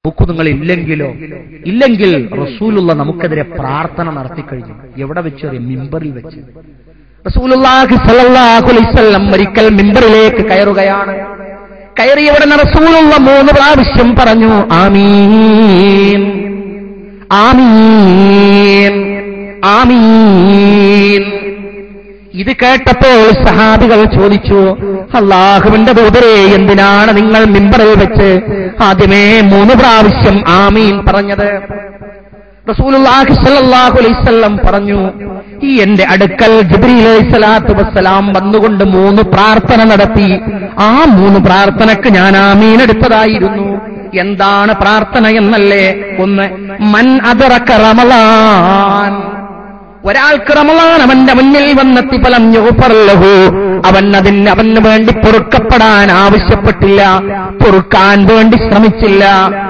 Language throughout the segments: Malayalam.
നോക്കൂ, നിങ്ങൾ ഇല്ലെങ്കിൽ റസൂലുള്ള നമുക്കെതിരെ പ്രാർത്ഥന നടത്തിക്കഴിഞ്ഞു. എവിടെ വെച്ച്? മിമ്പറിൽ വെച്ച്. റസൂലുള്ളാഹി സ്വല്ലല്ലാഹു അലൈഹി വസല്ലം ഒരിക്കൽ മിമ്പറിലേക്ക് കയറുകയാണ്. കയറിയവിടെ റസൂലുള്ള 3 പ്രാവശ്യം പറഞ്ഞു ആമീൻ ആമീൻ ആമീൻ. ഇത് കേട്ടപ്പോൾ സഹാബികൾ ചോദിച്ചു, അല്ലാഹുവിന്റെ ദൂതരേ, എന്തിനാണ് നിങ്ങൾ മിമ്പറിൽ വെച്ച് ആദ്യമേ 3 പ്രാവശ്യം ആമീൻ പറഞ്ഞത്? റസൂലുള്ളാഹി സ്വല്ലല്ലാഹു അലൈഹി വസല്ലം പറഞ്ഞു, ഈ എന്റെ അടുക്കൽ ജിബ്രീൽ അലൈഹിസ്സലാത്തു വസ്സലാം വന്നുകൊണ്ട് 3 പ്രാർത്ഥന നടത്തി. ആ 3 പ്രാർത്ഥനക്ക് ഞാൻ ആമീൻ എടുത്തതായിരുന്നു. എന്താണ് പ്രാർത്ഥന എന്നല്ലേ? 1, മൻ അദ്റക റമളാൻ, ഒരാൾക്ക് റമളാൻ അവന്റെ മുന്നിൽ വന്നെത്തി, ഫലം യുഗ്ഫർ ലഹു, അവന് വേണ്ടി പൊറുക്കപ്പെടാൻ ആവശ്യപ്പെട്ടില്ല, പൊറുക്കാൻ വേണ്ടി ശ്രമിച്ചില്ല.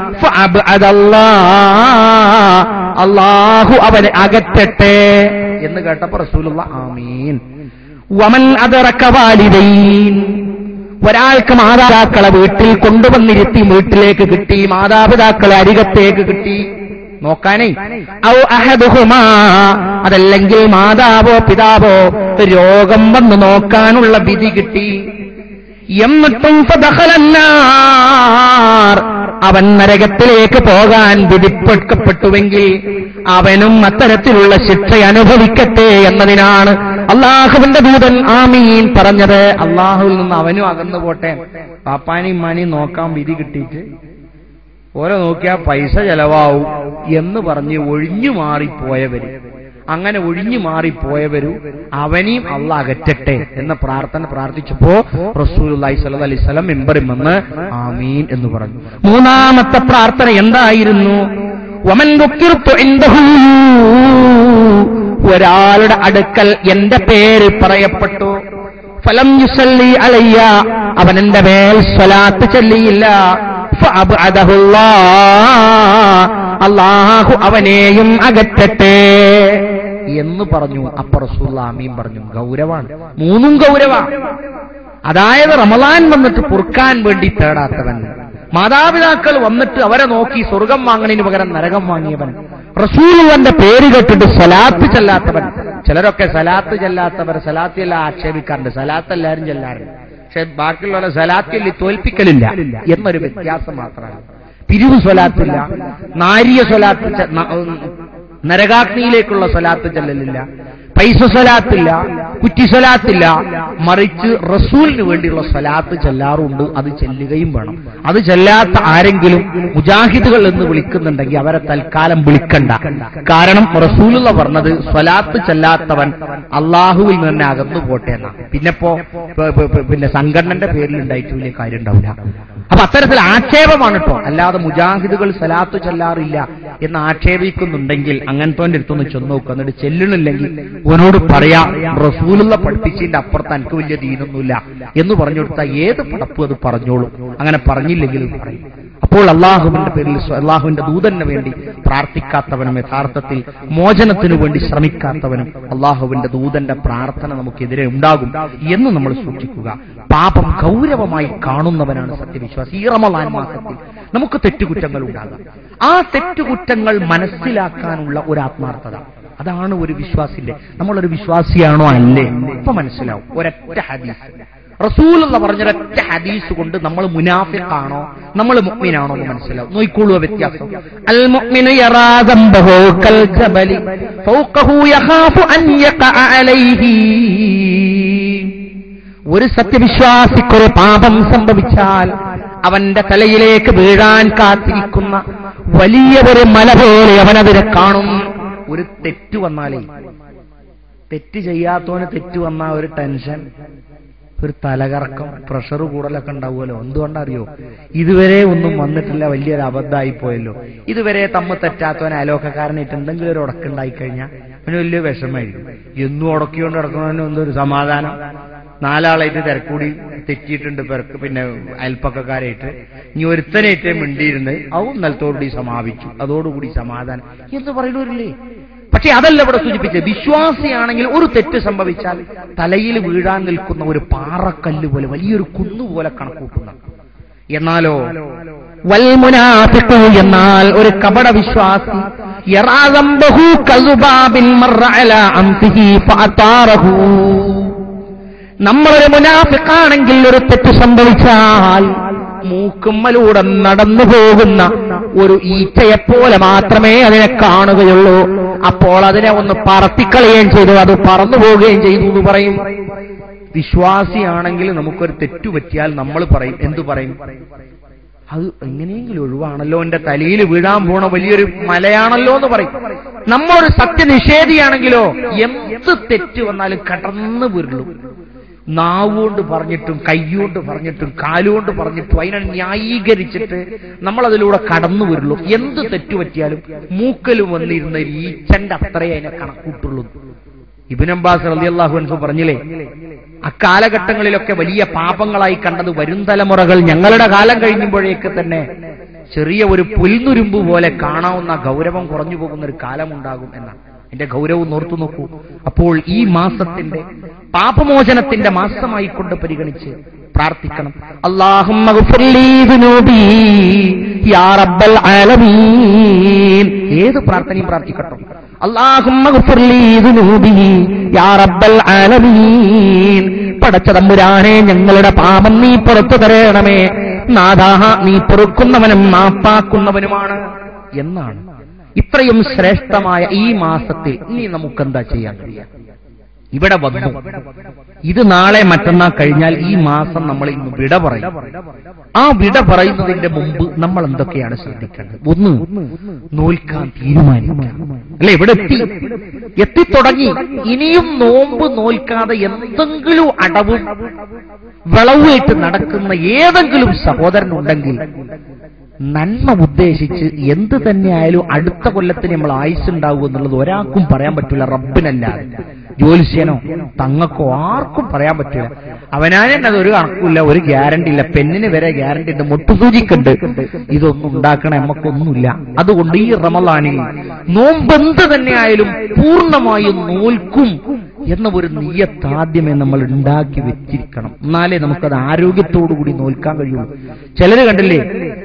അല്ലാഹു അവനെ അകറ്റട്ടെ എന്ന് കേട്ടപ്പോൾ റസൂലുള്ള ആമീൻ. വമൻ അദ്റക വാലിദൈൻ, ഒരാൾക്ക് മാതാപിതാക്കളെ വീട്ടിൽ കൊണ്ടുവന്നിരുത്തി, വീട്ടിലേക്ക് കിട്ടി, മാതാപിതാക്കളെ അരികത്തേക്ക് കിട്ടി നോക്കാനേ. ഔ അഹദുഹുമാ, അതല്ലെങ്കിൽ മാതാവോ പിതാവോ രോഗം വന്ന് നോക്കാനുള്ള വിധി കിട്ടി. എന്നിട്ടും ഫദഖലന്നാർ, അവൻ നരകത്തിലേക്ക് പോകാൻ വിധിക്കപ്പെട്ടുവെങ്കിൽ അവനും അത്തരത്തിലുള്ള ശിക്ഷ അനുഭവിക്കട്ടെ എന്നതിനാണ് അള്ളാഹുവിന്റെ ദൂതൻ ആമീൻ പറഞ്ഞത്. അള്ളാഹുവിൽ നിന്ന് അവനും അകന്നു പോട്ടെ. പാപ്പാനെയും ഉമ്മാനെയും നോക്കാൻ വിധി കിട്ടിയിട്ട് ഓരോ നോക്കിയാൽ പൈസ ചെലവാവും എന്ന് പറഞ്ഞ് ഒഴിഞ്ഞു മാറിപ്പോയവര്, അങ്ങനെ ഒഴിഞ്ഞു മാറിപ്പോയവരു അവനെയും അള്ളാഹ് അകറ്റട്ടെ എന്ന പ്രാർത്ഥന പ്രാർത്ഥിച്ചപ്പോ റസൂലുള്ളാഹി സ്വല്ലല്ലാഹു അലൈഹി വസല്ലം മിമ്പറിൽ വന്ന് ആമീൻ എന്ന് പറഞ്ഞു. 3ാമത്തെ പ്രാർത്ഥന എന്തായിരുന്നു? വമൻ ദുക്കിർതു ഇൻദഹു, ഒരാളുടെ അടുക്കൽ എന്റെ പേര് പറയപ്പെട്ടു, ഫലം യുസല്ലി അലയ്യ, അവൻ എന്റെ മേൽ സ്വലാത്ത് ചൊല്ലിയില്ല, അല്ലാഹു അവനെയും അകറ്റട്ടെ എന്ന് പറഞ്ഞു. അപ്പൊ റസൂലുള്ളാഹി ആമീൻ പറഞ്ഞു. ഗൗരവാണ്, 3ഉം ഗൗരവാണ്. അതായത് റമളാൻ വന്നിട്ട് പൊറുക്കാൻ വേണ്ടി തേടാത്തവൻ, മാതാപിതാക്കൾ വന്നിട്ട് അവരെ നോക്കി സ്വർഗം വാങ്ങണതിന് പകരം നരകം വാങ്ങിയവൻ, റസൂലുള്ളാഹിന്റെ പേര് കേട്ടിട്ട് സലാത്ത് ചെല്ലാത്തവൻ. ചിലരൊക്കെ സലാത്ത് ചെല്ലാത്തവർ സലാത്തില്ല ആക്ഷേപിക്കാറുണ്ട്. സലാത്ത് എല്ലാവരും ചെല്ലാറുണ്ട്, പക്ഷെ ബാക്കിയുള്ള സലാത്തിൽ തോൽപ്പിക്കലില്ല എന്നൊരു വ്യത്യാസം മാത്രമാണ്. പിരിവ് സ്വലാത്തില്ല, നാരിയ സ്വലാത്ത്, നരകാഗ്നിയിലേക്കുള്ള സ്വലാത്ത് ചെല്ലലില്ല, പൈസ സ്വലാത്തില്ല, കുറ്റി സ്വലാത്തില്ല, മറിച്ച് റസൂലിന് വേണ്ടിയുള്ള സ്വലാത്ത് ചെല്ലാറുണ്ട്. അത് ചെല്ലുകയും വേണം. അത് ചെല്ലാത്ത ആരെങ്കിലും മുജാഹിദുകൾ എന്ന് വിളിക്കുന്നുണ്ടെങ്കിൽ അവരെ തൽക്കാലം വിളിക്കണ്ട. കാരണം റസൂലുള്ള പറഞ്ഞത് സ്വലാത്ത് ചെല്ലാത്തവൻ അള്ളാഹുവിൽ നിന്ന് അകന്നു പോട്ടെ എന്നാണ്. പിന്നെ സംഘടനന്റെ പേരിൽ ഉണ്ടായിട്ട് വലിയ കാര്യം ഉണ്ടാവില്ല. അപ്പൊ അത്തരത്തിൽ ആക്ഷേപമാണ് കേട്ടോ, അല്ലാതെ മുജാഹിദുകൾ സ്വലാത്ത് ചെല്ലാറില്ല എന്ന് ആക്ഷേപിക്കുന്നുണ്ടെങ്കിൽ അങ്ങനത്തെ അടുത്തൊന്ന് ചെന്ന് നോക്കുക. എന്നിട്ട് ചെല്ലണില്ലെങ്കിൽ ഓനോട് പറയാ, റസൂലുള്ള പഠിപ്പിച്ചതിന്റെ അപ്പുറത്ത് എനിക്ക് വലിയ ദീനൊന്നുമില്ല എന്ന് പറഞ്ഞു കൊടുത്താൽ ഏത് പടപ്പും അത് പറഞ്ഞോളും. അങ്ങനെ പറഞ്ഞില്ലെങ്കിലും പറയും. അപ്പോൾ അള്ളാഹുവിന്റെ പേരിൽ അള്ളാഹുവിന്റെ ദൂതന് വേണ്ടി പ്രാർത്ഥിക്കാത്തവനും യഥാർത്ഥത്തിൽ മോചനത്തിനു വേണ്ടി ശ്രമിക്കാത്തവനും അള്ളാഹുവിന്റെ ദൂതന്റെ പ്രാർത്ഥന നമുക്കെതിരെ ഉണ്ടാകും എന്ന് നമ്മൾ സൂക്ഷിക്കുക. പാപം ഗൗരവമായി കാണുന്നവനാണ് സത്യവിശ്വാസി. ഈ റമളാൻ മാസത്തിൽ നമുക്ക് തെറ്റുകുറ്റങ്ങൾ ഉണ്ടാകാം. ആ തെറ്റുകുറ്റങ്ങൾ മനസ്സിലാക്കാനുള്ള ഒരു ആത്മാർത്ഥത, അതാണ് ഒരു വിശ്വാസിന്റെ. നമ്മളൊരു വിശ്വാസിയാണോ അല്ലേ ഇപ്പൊ മനസ്സിലാവും. ഒരൊറ്റ ഹദീസ്, റസൂലുള്ള പറഞ്ഞൊരൊറ്റ ഹദീസ് കൊണ്ട് നമ്മൾ മുനാഫിഖാണോ നമ്മൾ മുഅ്മിനാണോ എന്ന് മനസ്സിലാവും. നോയിക്കോളൂ വ്യത്യാസം. അൽ മുഅ്മിനു യറാ ദംബഹു കൽ ജബലി ഫൗഖഹു യഖാഫു അൻ യഖഅ അലൈഹി. ഒരു സത്യവിശ്വാസിക്കൊരു പാപം സംഭവിച്ചാൽ അവന്റെ തലയിലേക്ക് വീഴാൻ കാത്തിരിക്കുന്ന വലിയ ഒരു മല പോലെ അവനതിനെ കാണും. ഒരു തെറ്റ് വന്നാലേ, തെറ്റ് ചെയ്യാത്തവന് തെറ്റ് വന്നാൽ ഒരു ടെൻഷൻ, ഒരു തലകറക്കം, പ്രഷർ കൂടലൊക്കെ ഉണ്ടാവുമല്ലോ. എന്തുകൊണ്ടറിയോ? ഇതുവരെ ഒന്നും വന്നിട്ടില്ല, വലിയൊരു അബദ്ധമായി പോയല്ലോ. ഇതുവരെ തമ്മിൽ തെറ്റാത്തവൻ അയലോക്കക്കാരനായിട്ട് എന്തെങ്കിലും ഒരു ഉടക്കുണ്ടായിക്കഴിഞ്ഞാൽ അവന് വലിയ വിഷമായിരിക്കും. എന്നും ഉടക്കിക്കൊണ്ട് കിടക്കുന്നവന് എന്തൊരു സമാധാനം. 4 ആളായിട്ട് തിരക്കൂടി തെറ്റിയിട്ടുണ്ട് പേർക്ക്, പിന്നെ അയൽപ്പക്കാരായിട്ട്. ഇനി ഒരുത്തനായിട്ട് മിണ്ടിയിരുന്ന് അതും നിലത്തോടുകൂടി സമാപിച്ചു, അതോടുകൂടി സമാധാനം എന്ന് പറയുന്നവരില്ലേ? പക്ഷെ അതല്ല ഇവിടെ സൂചിപ്പിച്ചത്. വിശ്വാസിയാണെങ്കിൽ ഒരു തെറ്റ് സംഭവിച്ചാൽ തലയിൽ വീഴാൻ നിൽക്കുന്ന ഒരു പാറക്കല്ല് പോലെ, വലിയൊരു കുന്നുപോലെ കണക്കൂട്ടുന്ന. എന്നാലോ വൽ മുനാഫിഖു എന്നാൽ ഒരു കപട വിശ്വാസി യറാദംബഹു കസുബാബിൻ മർറ അലാ അംതിഹി ഫഅതാറഹു. നമ്മളൊരു മുനാഫിഖാണെങ്കിൽ ഒരു തെറ്റ് സംഭവിച്ചാൽ മൂക്കുമ്മലൂടെ നടന്നു പോകുന്ന ഒരു ഈച്ചയെപ്പോലെ മാത്രമേ അതിനെ കാണുകയുള്ളൂ. അപ്പോൾ അതിനെ ഒന്ന് പറത്തിക്കളയുകയും ചെയ്തു, അത് പറന്നു പോവുകയും ചെയ്തു എന്ന് പറയും. വിശ്വാസിയാണെങ്കിൽ നമുക്കൊരു തെറ്റുപറ്റിയാൽ നമ്മൾ പറയും, എന്തു പറയും? അത് എങ്ങനെയെങ്കിലും ഒഴിവാണല്ലോ, എന്റെ തലയിൽ വീഴാൻ പോണ വലിയൊരു മലയാണല്ലോ എന്ന് പറയും. നമ്മളൊരു സത്യനിഷേധിയാണെങ്കിലോ എന്ത് തെറ്റ് വന്നാലും കടന്നു വീഴുള്ളൂ. നാവുകൊണ്ട് പറഞ്ഞിട്ടും കൈകൊണ്ട് പറഞ്ഞിട്ടും കാലുകൊണ്ട് പറഞ്ഞിട്ടും അതിനെ ന്യായീകരിച്ചിട്ട് നമ്മൾ അതിലൂടെ കടന്നു വരുള്ളൂ. എന്ത് തെറ്റുപറ്റിയാലും മൂക്കലും വന്നിരുന്ന ഈച്ചന്റെ അത്രേ അതിനെ കണക്കൂട്ടുള്ളൂ. ഇബ്നു അബ്ബാസ് റളിയല്ലാഹു അൻഹു പറഞ്ഞില്ലേ, അക്കാലഘട്ടങ്ങളിലൊക്കെ വലിയ പാപങ്ങളായി കണ്ടത് വരും തലമുറകൾ ഞങ്ങളുടെ കാലം കഴിയുമ്പോഴേക്ക് തന്നെ ചെറിയ ഒരു പുൽനുരുമ്പ് പോലെ കാണാവുന്ന ഗൗരവം കുറഞ്ഞു പോകുന്ന ഒരു കാലമുണ്ടാകും എന്നാണ്. എന്റെ ഗൗരവം ഓർത്തു നോക്കൂ. അപ്പോൾ ഈ മാസത്തിന്റെ പാപമോചനത്തിന്റെ മാസമായിക്കൊണ്ട് പരിഗണിച്ച് പ്രാർത്ഥിക്കണം. അല്ലാഹുമ്മ ഗ്ഫിർലീ ദുനൂബി യാ റബ്ബൽ ആലമീൻ. ഏത് പ്രാർത്ഥനയും പ്രാർത്ഥിക്കട്ടെ. അല്ലാഹുമ്മ ഗ്ഫിർലീ ദുനൂബി യാ റബ്ബൽ ആലമീൻ. പടച്ച തമ്പുരാനെ, ഞങ്ങളുടെ പാപം നീ പുറത്തു തരണമേ. നാഥാ, നീ പൊറുക്കുന്നവനും മാപ്പാക്കുന്നവനുമാണ് എന്നാണ്. ഇത്രയും ശ്രേഷ്ഠമായ ഈ മാസത്തിൽ ഇനി നമുക്കെന്താ ചെയ്യാൻ കഴിയാം? ഇവിടെ വന്നു, ഇത് നാളെ മറ്റന്നാൾ കഴിഞ്ഞാൽ ഈ മാസം നമ്മൾ ഇന്ന് വിട പറയും. ആ വിട പറയുന്നതിന്റെ മുമ്പ് നമ്മൾ എന്തൊക്കെയാണ് ശ്രദ്ധിക്കേണ്ടത്? ഒന്ന്, നോൽക്കാൻ തീരുമാനിക്കുക. അല്ലെ, ഇവിടെ എത്തിത്തുടങ്ങി. ഇനിയും നോമ്പ് നോൽക്കാതെ എന്തെങ്കിലും അടവും വിളവുമായിട്ട് നടക്കുന്ന ഏതെങ്കിലും സഹോദരനുണ്ടെങ്കിൽ നന്മ ഉദ്ദേശിച്ച് എന്ത് തന്നെയായാലും അടുത്ത കൊല്ലത്തിന് നമ്മൾ ആയുസ്സുണ്ടാവും എന്നുള്ളത് ഒരാൾക്കും പറയാൻ പറ്റില്ല, റബ്ബിനല്ലാതെ. ജ്യോത്സ്യനോ തങ്ങൾക്കോ ആർക്കും പറയാൻ പറ്റില്ല. അവനാനെന്നെ അതൊരു കണക്കില്ല, ഒരു ഗ്യാരണ്ടി ഇല്ല. പെണ്ണിന് വരെ ഗ്യാരണ്ടി ഉണ്ട്, മുട്ടുസൂചിക്കുണ്ട്. ഇതൊന്നും ഉണ്ടാക്കണ നമുക്കൊന്നുമില്ല. അതുകൊണ്ട് ഈ റമളാനിൽ നോമ്പെന്ത് തന്നെയായാലും പൂർണ്ണമായും നോൽക്കും എന്ന ഒരു നിയ്യത്ത് ആദ്യമേ നമ്മൾ ഉണ്ടാക്കി വെച്ചിരിക്കണം. എന്നാലേ നമുക്കത് ആരോഗ്യത്തോടുകൂടി നോൽക്കാൻ കഴിയുള്ളൂ. ചിലര് കണ്ടില്ലേ,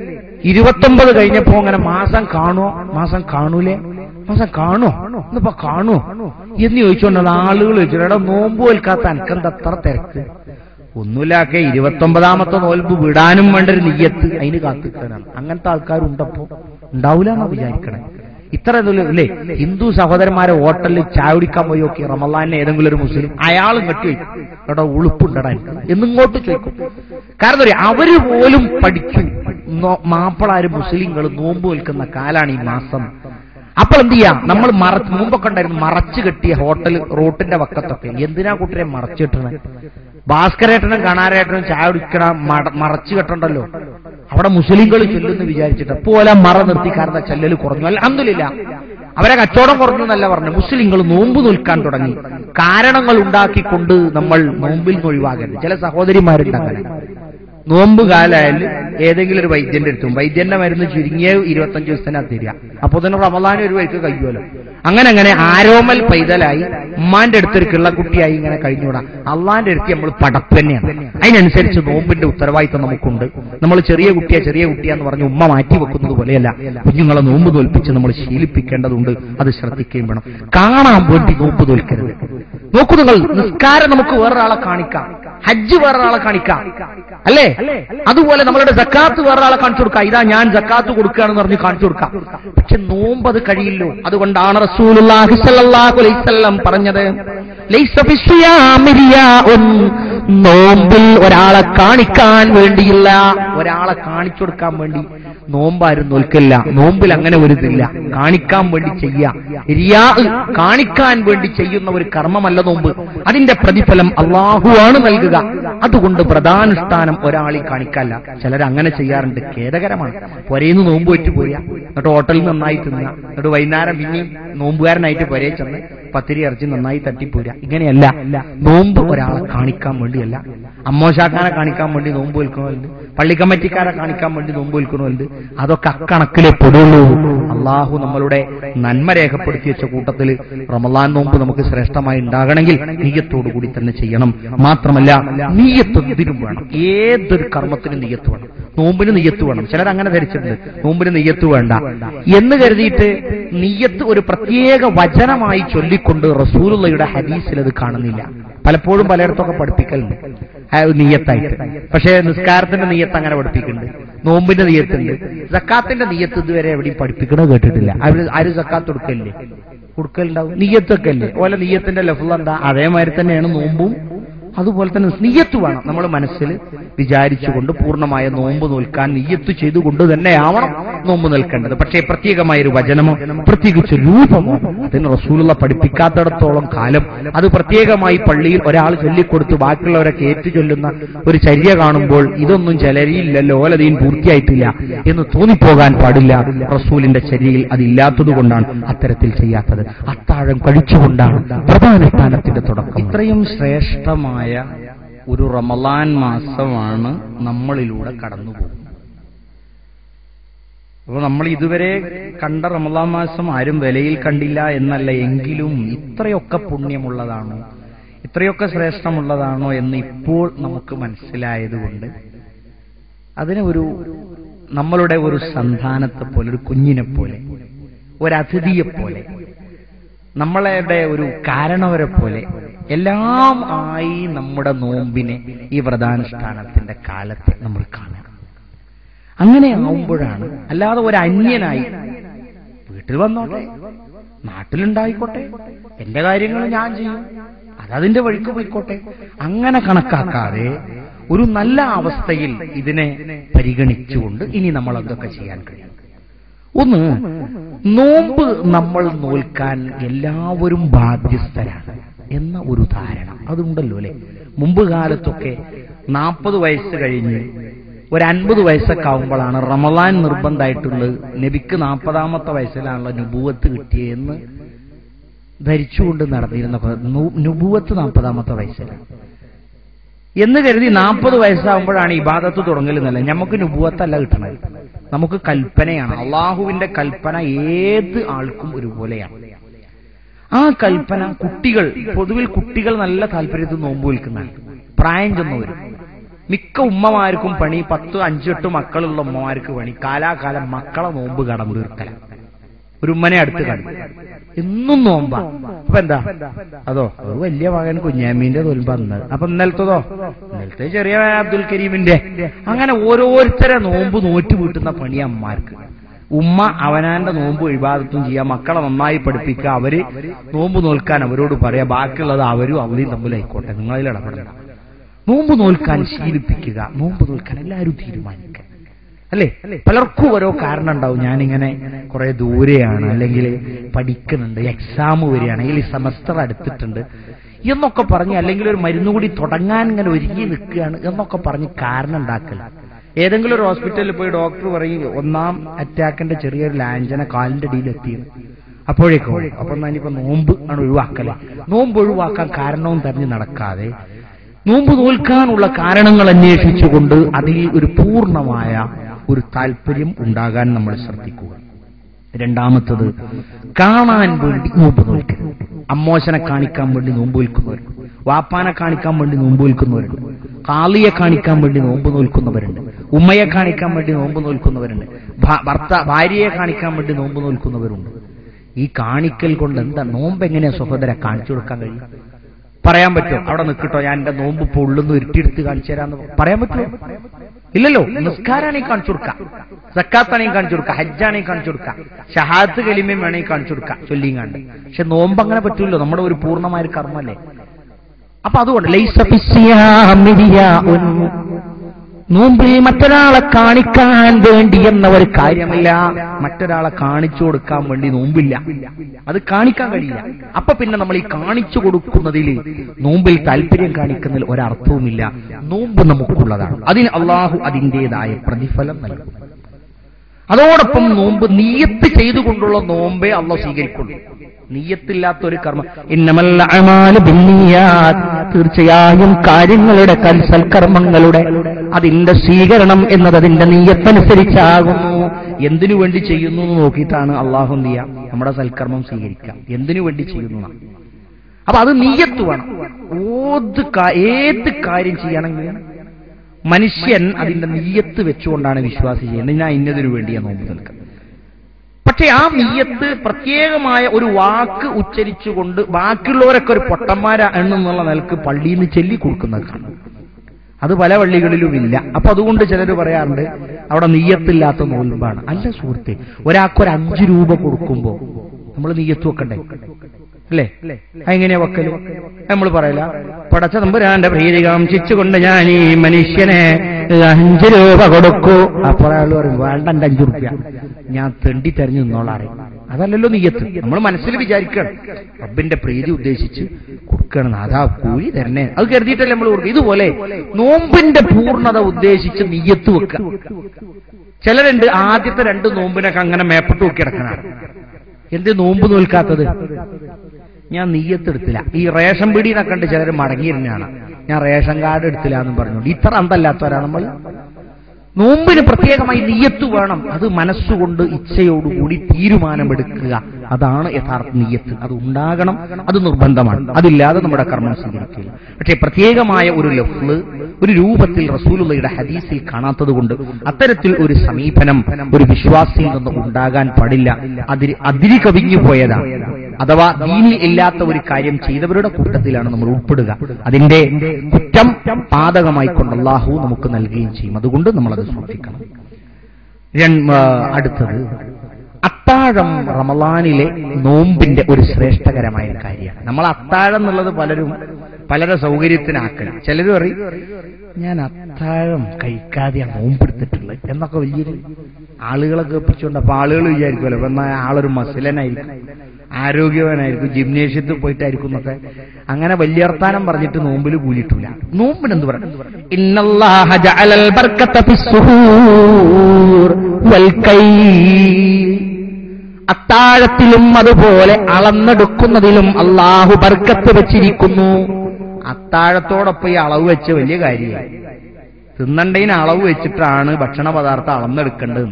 29 കഴിഞ്ഞപ്പോ അങ്ങനെ മാസം കാണുമോ, മാസം കാണൂലേ, മാസം കാണോ, ഇന്നിപ്പോ കാണോ എന്ന് ചോദിച്ചോണ്ടത് ആളുകൾ ചോദിച്ചു, എടാ നോമ്പ് നോൽക്കാത്ത അനക്കെന്താ അത്ര തിരക്ക്? ഒന്നുമില്ലാക്കെ 29ാമത്തെ നോൽമ്പ് വിടാനും വേണ്ട ഒരു നിയ്യത്ത് അതിന് കാത്തിക്കാനാണ്. അങ്ങനത്തെ ആൾക്കാരുണ്ടപ്പോ ഉണ്ടാവൂല എന്നാ വിചാരിക്കണേ. ഇത്ര അല്ലേ, ഹിന്ദു സഹോദരന്മാരെ ഹോട്ടലിൽ ചായ കുടിക്കാൻ പോയി നോക്കി റമളാനിന് ഏതെങ്കിലും ഒരു മുസ്ലിം, അയാളും കെട്ടി വയ്ക്കും, എടാ ഉളുപ്പുണ്ടടാ എന്നിങ്ങോട്ട് ചോദിക്കും. കാരണം അവര് പോലും പഠിക്കും മാപ്പിളാര് മുസ്ലിങ്ങൾ നോമ്പ് നിൽക്കുന്ന കാലാണ് ഈ മാസം. അപ്പോൾ എന്ത് ചെയ്യാം, നമ്മൾ മുമ്പൊക്കെ ഉണ്ടായിരുന്നു മറച്ചു കെട്ടിയ ഹോട്ടൽ റോട്ടിന്റെ വക്കത്തൊക്കെ. എന്തിനാ കൂട്ടരെ മറച്ചു കെട്ടണേ? ഭാസ്കരേട്ടനും കാണാരേട്ടനും ചായ കുടിക്കണ മറച്ചു കെട്ടണ്ടല്ലോ, അവിടെ മുസ്ലിങ്ങൾ ചൊല്ലുന്നു വിചാരിച്ചിട്ട് പോലെ മറ നിർത്തി. കാരണം ചെല്ലല് കുറഞ്ഞു, അൽഹംദുലില്ലാ. അവരെ കച്ചവടം കുറഞ്ഞു എന്നല്ല പറഞ്ഞു, മുസ്ലിങ്ങൾ നോമ്പ് നിൽക്കാൻ തുടങ്ങി. കാരണങ്ങൾ ഉണ്ടാക്കിക്കൊണ്ട് നമ്മൾ നോമ്പിൽ നിന്ന് ഒഴിവാകരുത്. ചില സഹോദരിമാരുണ്ടങ്ങനെ, നോമ്പ് കാലായാലും ഏതെങ്കിലും ഒരു വൈദ്യന്റെ അടുത്തും വൈദ്യന്റെ മരുന്ന് ചുരുങ്ങിയ 25 ദിവസത്തിനകത്ത് തരിക. അപ്പൊ തന്നെ റമളാൻ ഒരു വഴിക്ക് കഴിയുമല്ലോ. അങ്ങനെ ആരോമൽ പൈതലായി ഉമ്മാന്റെ അടുത്തൊരു കിള്ളക്കുട്ടിയായി ഇങ്ങനെ കഴിഞ്ഞുകൂടാ. അള്ളാന്റെ അടുത്ത് നമ്മൾ പടപ്പ് തന്നെയാണ്. അതിനനുസരിച്ച് നോമ്പിന്റെ ഉത്തരവാദിത്വം നമുക്കുണ്ട്. നമ്മൾ ചെറിയ കുട്ടിയാന്ന് പറഞ്ഞ് ഉമ്മ മാറ്റി വെക്കുന്നത് പോലെയല്ല, കുഞ്ഞുങ്ങളെ നോമ്പ് തോൽപ്പിച്ച് നമ്മൾ ശീലിപ്പിക്കേണ്ടതുണ്ട്. അത് ശ്രദ്ധിക്കുകയും വേണം. കാണാൻ വേണ്ടി നോമ്പ് തോൽക്കരുത്. നോക്കൂ നിങ്ങൾ, നിസ്കാരം നമുക്ക് വേറൊരാളെ കാണിക്കാം, ഹജ്ജ് വേറൊരാളെ കാണിക്കാം, അല്ലേ? അതുപോലെ നമ്മളുടെ സക്കാത്ത് വേറൊരാളെ കാണിച്ചു കൊടുക്കാം. ഇതാ ഞാൻ സക്കാത്ത് കൊടുക്കുകയാണെന്ന് പറഞ്ഞ് കാണിച്ചു കൊടുക്കാം. പക്ഷെ നോമ്പ് അത് കഴിയില്ലോ. അതുകൊണ്ടാണ് റസൂലുള്ളാഹി സ്വല്ലല്ലാഹു അലൈഹി വസല്ലം പറഞ്ഞത്, ലൈസ ഫിസ്സിയാമി റിയാഉൻ, നോമ്പിൽ ഒരാളെ കാണിക്കാൻ വേണ്ടിയില്ല, ഒരാളെ കാണിച്ചു കൊടുക്കാൻ വേണ്ടി നോമ്പാരും നോൽക്കില്ല. നോമ്പിൽ അങ്ങനെ ഒരു ഇതില്ല, കാണിക്കാൻ വേണ്ടി ചെയ്യാ. റിയാ, കാണിക്കാൻ വേണ്ടി ചെയ്യുന്ന ഒരു കർമ്മമല്ല നോമ്പ്. അതിന്റെ പ്രതിഫലം അല്ലാഹുവാണ് നൽകുക. അതുകൊണ്ട് പ്രധാനുഷ്ഠാനം ഒരാളെ കാണിക്കല്ല. ചിലരങ്ങനെ ചെയ്യാറുണ്ട്, ഖേദകരമാണ്. പൊരയിന്ന് നോമ്പ് വെച്ച് പോയാ, എന്നിട്ട് ഹോട്ടലിൽ നന്നായി തിന്നുക, എന്നിട്ട് വൈകുന്നേരം പിന്നെയും നോമ്പുകാരനായിട്ട് പൊരയിൽ ചെന്ന് പത്തിരി ഇറച്ചി നന്നായി തട്ടിപ്പോരുക. ഇങ്ങനെയല്ല. നോമ്പ് ഒരാളെ കാണിക്കാൻ വേണ്ടിയല്ല, അമ്മോശാക്കാനെ കാണിക്കാൻ വേണ്ടി നോമ്പ് വെൽക്കണമല്ലോ. പള്ളി കമ്മിറ്റിക്കാരെ കാണിക്കാൻ വേണ്ടി നോമ്പ് വിൽക്കണമുണ്ട്. അതൊക്കെ അക്കണക്കിലെ പെടുള്ളൂ. അള്ളാഹു നമ്മളുടെ നന്മ രേഖപ്പെടുത്തി വെച്ച കൂട്ടത്തിൽ റമളാൻ നോമ്പ് നമുക്ക് ശ്രേഷ്ഠമായി ഉണ്ടാകണമെങ്കിൽ നിയ്യത്തോടു കൂടി തന്നെ ചെയ്യണം. മാത്രമല്ല നിയ്യത്ത് ഇതിനും വേണം. ഏതൊരു കർമ്മത്തിനും നിയ്യത്ത് വേണം. നോമ്പിന് നിയ്യത്ത് വേണം. ചിലർ അങ്ങനെ ധരിച്ചിട്ടുണ്ട്, നോമ്പിന് നിയ്യത്ത് വേണ്ട എന്ന് കരുതിയിട്ട് നിയ്യത്ത് ഒരു പ്രത്യേക വചനമായി ചൊല്ലിക്കൊണ്ട് റസൂലുള്ളാഹിയുടെ ഹദീസിൽ അത് കാണുന്നില്ല. പലപ്പോഴും പലയിടത്തൊക്കെ പഠിപ്പിക്കലുണ്ട് നിയ്യത്തായിട്ട്. പക്ഷേ നിസ്കാരത്തിന്റെ നിയ്യത്ത് അങ്ങനെ പഠിപ്പിക്കുന്നുണ്ട്, നോമ്പിന്റെ നിയ്യത്തുണ്ട്. സക്കാത്തിന്റെ നിയ്യത്ത് ഇതുവരെ എവിടെയും പഠിപ്പിക്കണോ കേട്ടിട്ടില്ല. ആര് സക്കാത്ത് കൊടുക്കലുണ്ടാവും, നിയ്യത്തൊക്കെ അല്ലേ. ഓലെ നിയ്യത്തിന്റെ ലഫ്ള് എന്താ? അതേമാതിരി തന്നെയാണ് നോമ്പും. അതുപോലെ തന്നെ നിയ്യത്ത് വേണം. നമ്മൾ മനസ്സിൽ വിചാരിച്ചുകൊണ്ട് പൂർണ്ണമായ നോമ്പ് നോൽക്കാൻ നിയ്യത്ത് ചെയ്തുകൊണ്ട് തന്നെയാവണം നോമ്പ് നിൽക്കേണ്ടത്. പക്ഷേ പ്രത്യേകമായൊരു വചനമോ പ്രത്യേകിച്ച് രൂപമോ അതിന് റസൂലുള്ള പഠിപ്പിക്കാത്തിടത്തോളം കാലം അത് പ്രത്യേകമായി പള്ളിയിൽ ഒരാൾ ചൊല്ലിക്കൊടുത്ത് ബാക്കിയുള്ളവരൊക്കെ ഏറ്റു ചൊല്ലുന്ന ഒരു ചര്യ കാണുമ്പോൾ ഇതൊന്നും ചിലരിയില്ലല്ലോ, ഓലതീൻ പൂർത്തിയായിട്ടില്ല എന്ന് തോന്നിപ്പോകാൻ പാടില്ല. റസൂലിന്റെ ചര്യയിൽ അതില്ലാത്തതുകൊണ്ടാണ് അത്തരത്തിൽ ചെയ്യാത്തത്. അത്താഴം കഴിച്ചുകൊണ്ടാണ് പ്രധാന സ്ഥാനത്തിന്റെ തുടക്കം. ഇത്രയും ശ്രേഷ്ഠമായ ഒരു റമളാൻ മാസമാണ് നമ്മളിലൂടെ കടന്നുപോകുന്നത്. അപ്പോൾ നമ്മൾ ഇതുവരെ കണ്ട റമളാൻ മാസം ആരും വിലയിൽ കണ്ടില്ല എന്നല്ല, എങ്കിലും ഇത്രയൊക്കെ പുണ്യമുള്ളതാണോ, ഇത്രയൊക്കെ ശ്രേഷ്ഠമുള്ളതാണോ എന്ന് ഇപ്പോൾ നമുക്ക് മനസ്സിലായതുകൊണ്ട് അതിനെ നമ്മളുടെ ഒരു സന്താനത്തെ പോലെ, ഒരു കുഞ്ഞിനെ പോലെ, ഒരതിഥിയെപ്പോലെ, നമ്മളുടെ ഒരു കാരണവരെ പോലെ എല്ലാം ആയി നമ്മുടെ നോമ്പിനെ ഈ വ്രതാനുഷ്ഠാനത്തിന്റെ കാലത്തെ നമ്മൾ കാണുക. അങ്ങനെ ആവുമ്പോഴാണ്, അല്ലാതെ ഒരു അന്യനായി വീട്ടിൽ വന്നോട്ടെ, നാട്ടിലുണ്ടായിക്കോട്ടെ, എന്റെ കാര്യങ്ങൾ ഞാൻ ചെയ്യും, അതതിന്റെ വഴിക്ക് പോയിക്കോട്ടെ, അങ്ങനെ കണക്കാക്കാതെ ഒരു നല്ല അവസ്ഥയിൽ ഇതിനെ പരിഗണിച്ചുകൊണ്ട് ഇനി നമ്മൾ അതൊക്കെ ചെയ്യാൻ കഴിയും. ഒന്ന്, നോമ്പ് നമ്മൾ നോൽക്കാൻ എല്ലാവരും ബാധ്യസ്ഥരാണ് എന്ന ഒരു ധാരണ അതുണ്ടല്ലോ അല്ലെ. മുമ്പ് കാലത്തൊക്കെ 40 വയസ്സ് കഴിഞ്ഞ് ഒരു 50 വയസ്സൊക്കെ ആവുമ്പോഴാണ് റമളാൻ നിർബന്ധമായിട്ടുള്ളത്. നബിക്ക് 40ാമത്തെ വയസ്സിലാണല്ലോ നുബുവത്ത് കിട്ടിയെന്ന് ധരിച്ചുകൊണ്ട് നടന്നിരുന്ന നുബുവത്ത് 40ാമത്തെ വയസ്സിലാണ് എന്ന് കരുതി 40 വയസ്സാകുമ്പോഴാണ് ഇബാദത്ത് തുടങ്ങലെന്നല്ല. നമുക്ക് നുബുവത്തല്ല കിട്ടണത്, നമുക്ക് കൽപ്പനയാണ്. അള്ളാഹുവിന്റെ കൽപ്പന ഏത് ആൾക്കും ഒരുപോലെയാണ്. ആ കൽപ്പന പൊതുവിൽ കുട്ടികൾ നല്ല താല്പര്യത്തിൽ നോമ്പ് വിൽക്കുന്നതാണ്. പ്രായം ചെന്നവരും മിക്ക ഉമ്മമാർക്കും പണി 10, 5, 8 മക്കളുള്ള ഉമ്മമാർക്ക് പണി കാലാകാലം മക്കളെ നോമ്പ് കടം തീർക്കല. ഒരു ഉമ്മനെ അടുത്ത് കണ്ടു എന്നും നോമ്പാ. അപ്പൊ എന്താ അതോ ഒരു വലിയ മകൻ കുഞ്ഞാമീന്റെ തോൽമ്പ അന്നത്. അപ്പൊ ഇന്നലത്തെ ചെറിയ അബ്ദുൽ കരീമിന്റെ, അങ്ങനെ ഓരോരുത്തരെ നോമ്പ് നോറ്റ് വീട്ടുന്ന പണി അമ്മമാർക്ക്. ഉമ്മ അവനാന്റെ നോമ്പ് ഇബാദത്തും ചെയ്യാം, മക്കളെ നന്നായി പഠിപ്പിക്കുക, അവര് നോമ്പ് നോൽക്കാൻ അവരോട് പറയാ, ബാക്കിയുള്ളത് അവരും അവരെയും തമ്മിലായിക്കോട്ടെ, നിങ്ങളിൽ ഇടപെടണം. നോമ്പ് നോൽക്കാൻ ശീലിപ്പിക്കുക, നോമ്പ് നോൽക്കാൻ എല്ലാവരും തീരുമാനിക്കുക അല്ലേ. പലർക്കും ഓരോ കാരണം ഉണ്ടാവും. ഞാനിങ്ങനെ കുറെ ദൂരെയാണ്, അല്ലെങ്കിൽ പഠിക്കുന്നുണ്ട്, എക്സാം വരികയാണ്, അല്ലെങ്കിൽ സെമസ്റ്റർ അടുത്തിട്ടുണ്ട് എന്നൊക്കെ പറഞ്ഞ്, അല്ലെങ്കിൽ ഒരു മരുന്നുകൂടി തുടങ്ങാൻ ഇങ്ങനെ ഒരുങ്ങി നിൽക്കുകയാണ് എന്നൊക്കെ പറഞ്ഞ് കാരണം ഉണ്ടാക്കല. ഏതെങ്കിലും ഒരു ഹോസ്പിറ്റലിൽ പോയി ഡോക്ടർ പറയും 1ാം അറ്റാക്കിന്റെ ചെറിയൊരു ലാഞ്ചന കാലിന്റെ അടിയിലെത്തിയത്, അപ്പോഴേക്കോ അപ്പൊ ഞാനിപ്പോ നോമ്പ് ആണ് ഒഴിവാക്കല. നോമ്പ് ഒഴിവാക്കാൻ കാരണവും തെരഞ്ഞു നടക്കാതെ നോമ്പ് നോൽക്കാനുള്ള കാരണങ്ങൾ അന്വേഷിച്ചുകൊണ്ട് അതിൽ ഒരു പൂർണ്ണമായ ഒരു താല്പര്യം ഉണ്ടാകാൻ നമ്മൾ ശ്രദ്ധിക്കുക. രണ്ടാമത്തത്, കാണാൻ വേണ്ടി നോമ്പ് നോൽക്കുന്നു. അമ്മോശനെ കാണിക്കാൻ വേണ്ടി നോമ്പ് നോൽക്കുന്നവരുണ്ട്, വാപ്പാനെ കാണിക്കാൻ വേണ്ടി നോമ്പ് നോൽക്കുന്നവരുണ്ട്, കാളിയെ കാണിക്കാൻ വേണ്ടി നോമ്പ് നോൽക്കുന്നവരുണ്ട്, ഉമ്മയെ കാണിക്കാൻ വേണ്ടി നോമ്പ് നോൽക്കുന്നവരുണ്ട്, ഭാര്യയെ കാണിക്കാൻ വേണ്ടി നോമ്പ് നോൽക്കുന്നവരുണ്ട്. ഈ കാണിക്കൽ കൊണ്ട് എന്താ, നോമ്പ് എങ്ങനെയാ സഹോദര കാണിച്ചു കൊടുക്കാൻ കഴിയും? പറയാൻ പറ്റുമോ? അവിടെ നിൽക്കട്ടോ, ഞാൻ എന്റെ നോമ്പ് ഇപ്പോൾ ഉള്ളൊന്ന് ഇരുട്ടിയെടുത്ത് കാണിച്ചു തരാന്ന് പറയാൻ പറ്റുമോ? ഇല്ലല്ലോ. നിസ്കാരാണെങ്കിൽ കാണിച്ചു കൊടുക്കാം, സക്കാത്താണെങ്കിൽ കാണിച്ചു കൊടുക്കാം, ഹജ്ജാണെങ്കിൽ കാണിച്ചു കൊടുക്കാം, ഷഹാദത്ത് കലിമയും വേണമെങ്കിൽ കാണിച്ചു കൊടുക്കാം ചൊല്ലിങ്ങാണ്ട്. പക്ഷെ നോമ്പ് അങ്ങനെ പറ്റൂല്ലോ, നമ്മുടെ ഒരു പൂർണ്ണമായ കർമ്മല്ലേ. അപ്പൊ അതുകൊണ്ട് നോമ്പിൽ മറ്റൊരാളെ കാണിക്കാൻ വേണ്ടി എന്ന ഒരു കാര്യമില്ല, മറ്റൊരാളെ കാണിച്ചു കൊടുക്കാൻ വേണ്ടി നോമ്പില്ല, അത് കാണിക്കാൻ കഴിയില്ല. അപ്പൊ പിന്നെ നമ്മൾ ഈ കാണിച്ചു കൊടുക്കുന്നതിൽ, നോമ്പിൽ താല്പര്യം കാണിക്കുന്നതിൽ ഒരർത്ഥവുമില്ല. നോമ്പ് നമുക്കുള്ളതാണ്, അതിന് അള്ളാഹു അതിൻ്റെതായ പ്രതിഫലം നൽകും. അതോടൊപ്പം നോമ്പ് നീയത്ത് ചെയ്തുകൊണ്ടുള്ള നോമ്പേ അള്ളാഹു സ്വീകരിക്കുള്ളൂ. നീയത്തില്ലാത്ത ഒരു കർമ്മം. ഇന്നമൽ അഅ്മാലു ബിന്നിയാത്ത്, തീർച്ചയായും കാര്യങ്ങളുടെ സൽക്കർമ്മങ്ങളുടെ അതിന്റെ സ്വീകരണം എന്നത് അതിന്റെ നീയത്തനുസരിച്ചാകുന്നു. എന്തിനു വേണ്ടി ചെയ്യുന്നു എന്ന് നോക്കിയിട്ടാണ് അള്ളാഹു എന്ത് ചെയ്യുക, നമ്മുടെ സൽക്കർമ്മം സ്വീകരിക്കാം. എന്തിനു വേണ്ടി ചെയ്യുന്നു? അപ്പൊ അത് നീയത്ത് വേണം. ഏത് കാര്യം ചെയ്യണമെങ്കിലും മനുഷ്യൻ അതിന്റെ നീയത്ത് വെച്ചുകൊണ്ടാണ് വിശ്വാസം ചെയ്യുന്നത്. ഞാൻ ഇന്നതിനു വേണ്ടിയാണ് നോമ്പ് നിൽക്കുന്നത്. പക്ഷെ ആ നീയത്ത് പ്രത്യേകമായ ഒരു വാക്ക് ഉച്ചരിച്ചുകൊണ്ട് ബാക്കിയുള്ളവരൊക്കെ ഒരു പൊട്ടന്മാരാണെന്നുള്ള നിലക്ക് പള്ളിയിൽ നിന്ന് ചൊല്ലി കൊടുക്കുന്നത് കാണും. അത് പല പള്ളികളിലും ഇല്ല. അപ്പൊ അതുകൊണ്ട് ചിലർ പറയാറുണ്ട് അവിടെ നീയത്തില്ലാത്ത നോൽമ്പാണ്. അല്ല സുഹൃത്തെ, ഒരാൾക്കൊരു 5 രൂപ കൊടുക്കുമ്പോ നമ്മൾ നീയത്ത് വെക്കണ്ടേ? അല്ലേ? എങ്ങനെയാ വെക്കല്? നമ്മൾ പറയല, പടച്ച തമ്പുരാന്റെ പ്രീതി കാംക്ഷിച്ചുകൊണ്ട് ഞാൻ ഈ മനുഷ്യനെ 5 രൂപ കൊടുക്കൂ. അപ്പോൾ അയാൾ പറയും വേണ്ട, 5 രൂപ ഞാൻ തെണ്ടി തെരഞ്ഞു നിന്നോളാറേ. അതല്ലല്ലോ നീയത്ത്. നമ്മൾ മനസ്സിൽ വിചാരിക്കണം റബ്ബിന്റെ പ്രീതി ഉദ്ദേശിച്ച് കൊടുക്കണം, അതാ കൂലി തരണേ, അത് കരുതിയിട്ടല്ലേ നമ്മൾ കൊടുക്കുക. ഇതുപോലെ നോമ്പിന്റെ പൂർണ്ണത ഉദ്ദേശിച്ച് നീയത്ത് വെക്കുക. ചിലരുണ്ട് ആദ്യത്തെ 2 നോമ്പിനൊക്കെ അങ്ങനെ മേപ്പിട്ട് നോക്കി കിടക്കണാണ്. എന്ത് നോമ്പ് നോൽക്കാത്തത്? ഞാൻ നീയത്തെടുത്തില്ല. ഈ റേഷൻ പീടിയെ കണ്ട് ചിലർ മടങ്ങിയിരുന്നാണ്, ഞാൻ റേഷൻ കാർഡ് എടുത്തില്ല എന്നും പറഞ്ഞുകൊണ്ട്. ഇത്ര അന്തല്ലാത്തവരാണ് നമ്മൾ. നോമ്പിന് പ്രത്യേകമായി നീയത്ത് വേണം. അത് മനസ്സുകൊണ്ട് ഇച്ഛയോടുകൂടി തീരുമാനമെടുക്കുക. അതാണ് യഥാർത്ഥ നീയത്ത്. അത് ഉണ്ടാകണം, അത് നിർബന്ധമാണ്. അതില്ലാതെ നമ്മുടെ കർമ്മം സ്വീകരിക്കില്ല. പക്ഷേ പ്രത്യേകമായ ഒരു ലഫ്ള്, ഒരു രൂപത്തിൽ റസൂലുള്ളാഹിയുടെ ഹദീസിൽ കാണാത്തത് കൊണ്ട് അത്തരത്തിൽ ഒരു സമീപനം ഒരു വിശ്വാസിയിൽ നിന്ന് ഉണ്ടാകാൻ പാടില്ല. അതിരി കവിഞ്ഞു പോയതാണ്. അഥവാ ദീനിൽ ഇല്ലാത്ത ഒരു കാര്യം ചെയ്തവരുടെ കൂട്ടത്തിലാണ് നമ്മൾ ഉൾപ്പെടുക. അതിന്റെ കുറ്റം പാതകമായിക്കൊണ്ട് അല്ലാഹു നമുക്ക് നൽകുകയും ചെയ്യും. അതുകൊണ്ട് നമ്മളത് സൂക്ഷിക്കണം. അടുത്തത് അത്താഴം റമളാനിലെ നോമ്പിന്റെ ഒരു ശ്രേഷ്ഠകരമായ കാര്യമാണ്. നമ്മൾ അത്താഴം എന്നുള്ളത് പലരുടെ സൗകര്യത്തിനാക്കണം. ചിലർ പറയും ഞാൻ അത്താഴം കഴിക്കാതെയാണ് നോമ്പെടുത്തിട്ടുള്ളത് എന്നൊക്കെ വലിയൊരു ആളുകളൊക്കെ ഒപ്പിച്ചുകൊണ്ട്. അപ്പൊ ആളുകൾ വിചാരിക്കുമല്ലോ എന്നാൽ ആളൊരു മസിലനായിരിക്കും, ആരോഗ്യവാനായിരിക്കും, ജിംനേഷ്യത്തിൽ പോയിട്ടായിരിക്കും എന്നൊക്കെ അങ്ങനെ വലിയ വർത്താനം പറഞ്ഞിട്ട് നോമ്പിൽ കൂലിയിട്ടില്ല. നോമ്പിനെന്ത് പറയും? ഇന്നല്ലാഹ ജഅലൽ ബർക്കത ഫിസ്സുഹൂർ വൽ കൈൽ, അത്താഴത്തിലും അതുപോലെ അളന്നെടുക്കുന്നതിലും അള്ളാഹു ബർക്കത്ത് വെച്ചിരിക്കുന്നു. അത്താഴത്തോടൊപ്പം ഈ അളവ് വെച്ച് വലിയ കാര്യമായി. തിന്നണ്ടതിന് അളവ് വെച്ചിട്ടാണ് ഭക്ഷണ പദാർത്ഥം അളന്നെടുക്കേണ്ടത്.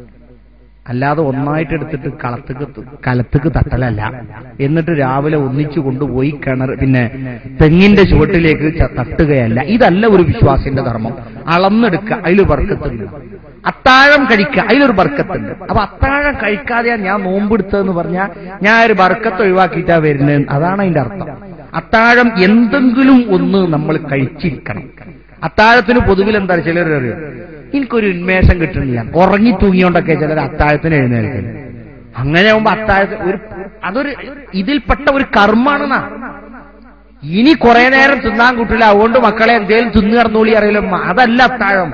അല്ലാതെ ഒന്നായിട്ട് എടുത്തിട്ട് കലത്തുക്ക് തട്ടലല്ല. എന്നിട്ട് രാവിലെ ഒന്നിച്ചു കൊണ്ടുപോയി തെങ്ങിന്റെ ചുവട്ടിലേക്ക് തട്ടുകയല്ല. ഇതല്ല ഒരു വിശ്വാസിന്റെ ധർമ്മം. അളന്നെടുക്കുക, അതിൽ ബർക്കത്തുണ്ട്. അത്താഴം കഴിക്കുക, അതിലൊരു ബർക്കത്തുണ്ട്. അപ്പൊ അത്താഴം കഴിക്കാതെയാണ് ഞാൻ നോമ്പെടുത്തതെന്ന് പറഞ്ഞാൽ ഞാൻ ഒരു ബർക്കത്ത് ഒഴിവാക്കിയിട്ടാ വരുന്നത്. അതാണ് അതിന്റെ അർത്ഥം. അത്താഴം എന്തെങ്കിലും ഒന്ന് നമ്മൾ കഴിച്ചിരിക്കണം. അത്താഴത്തിന് പൊതുവിൽ എന്താ ചിലർ അറിയാം, എനിക്കൊരു ഉന്മേഷം കിട്ടുന്നില്ല, ഉറങ്ങി തൂങ്ങിയോണ്ടൊക്കെ ചിലർ അത്താഴത്തിന് എഴുന്നേൽക്കുന്നു. അങ്ങനെ ആകുമ്പോ അത്താഴത്തിന് അതൊരു ഇതിൽപ്പെട്ട ഒരു കർമ്മാണെന്നാ. ഇനി കുറെ നേരം തിന്നാൻ കിട്ടില്ല, അതുകൊണ്ട് മക്കളെ എന്തേലും തിന്നു കടന്നോളി അറിയില്ല, അതല്ല അത്താഴം.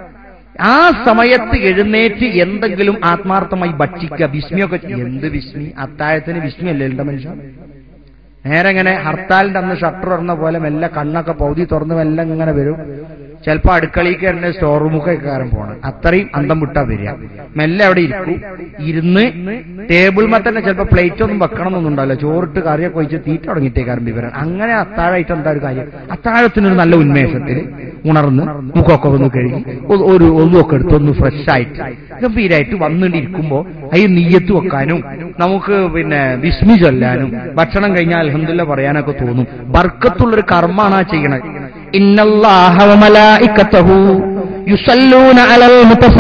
ആ സമയത്ത് എഴുന്നേറ്റ് എന്തെങ്കിലും ആത്മാർത്ഥമായി ഭക്ഷിക്കുക. ബിസ്മിയൊക്കെ. എന്ത് ബിസ്മി? അത്താഴത്തിന് ബിസ്മി അല്ലേ ഉണ്ട മനുഷ്യൻ? നേരെ ഇങ്ങനെ ഹർത്താലിന്റെ അന്ന് ഷട്ടർ തുറന്ന പോലെ മെല്ലെ കണ്ണൊക്കെ പൗതി തുറന്ന് മെല്ലെ ഇങ്ങനെ വരും. ചിലപ്പോ അടുക്കളയ്ക്ക് തന്നെ സ്റ്റോർ റൂമൊക്കെ കയറാൻ പോകണം. അത്രയും അന്തം വിട്ടാ വരിക. മെല്ലെ അവിടെ ഇരിക്കും. ഇരുന്ന് ടേബിൾമേ തന്നെ ചിലപ്പോ പ്ലേറ്റ് ഒന്നും വെക്കണം എന്നൊന്നും ഉണ്ടാവില്ല. ചോറിട്ട് കറിയൊക്കെ ഒഴിച്ച് തീറ്റ തുടങ്ങിയിട്ടേക്കാരും വിവരം. അങ്ങനെ അത്താഴമായിട്ട് എന്താ ഒരു കാര്യം? അത്താഴത്തിനൊരു നല്ല ഉന്മേഷത്തിൽ ഉണർന്ന് മുഖമൊക്കെ ഒന്ന് കഴുകി ഒന്നുമൊക്കെ എടുത്ത് ഒന്ന് ഫ്രഷ് ആയിട്ട് ഗംഭീരായിട്ട് വന്നിരിക്കുമ്പോ അതിൽ നീയത്ത് വെക്കാനും നമുക്ക് വിസ്മി ചൊല്ലാനും ഭക്ഷണം കഴിഞ്ഞാൽ അൽഹംദുലില്ലാഹ് പറയാനൊക്കെ തോന്നും. ബർക്കത്തുള്ളൊരു കർമ്മാണ് ആ ചെയ്യണത്. ഇന്നല്ലാഹ വമലായികതഹു യുസല്ലൂന അലൽ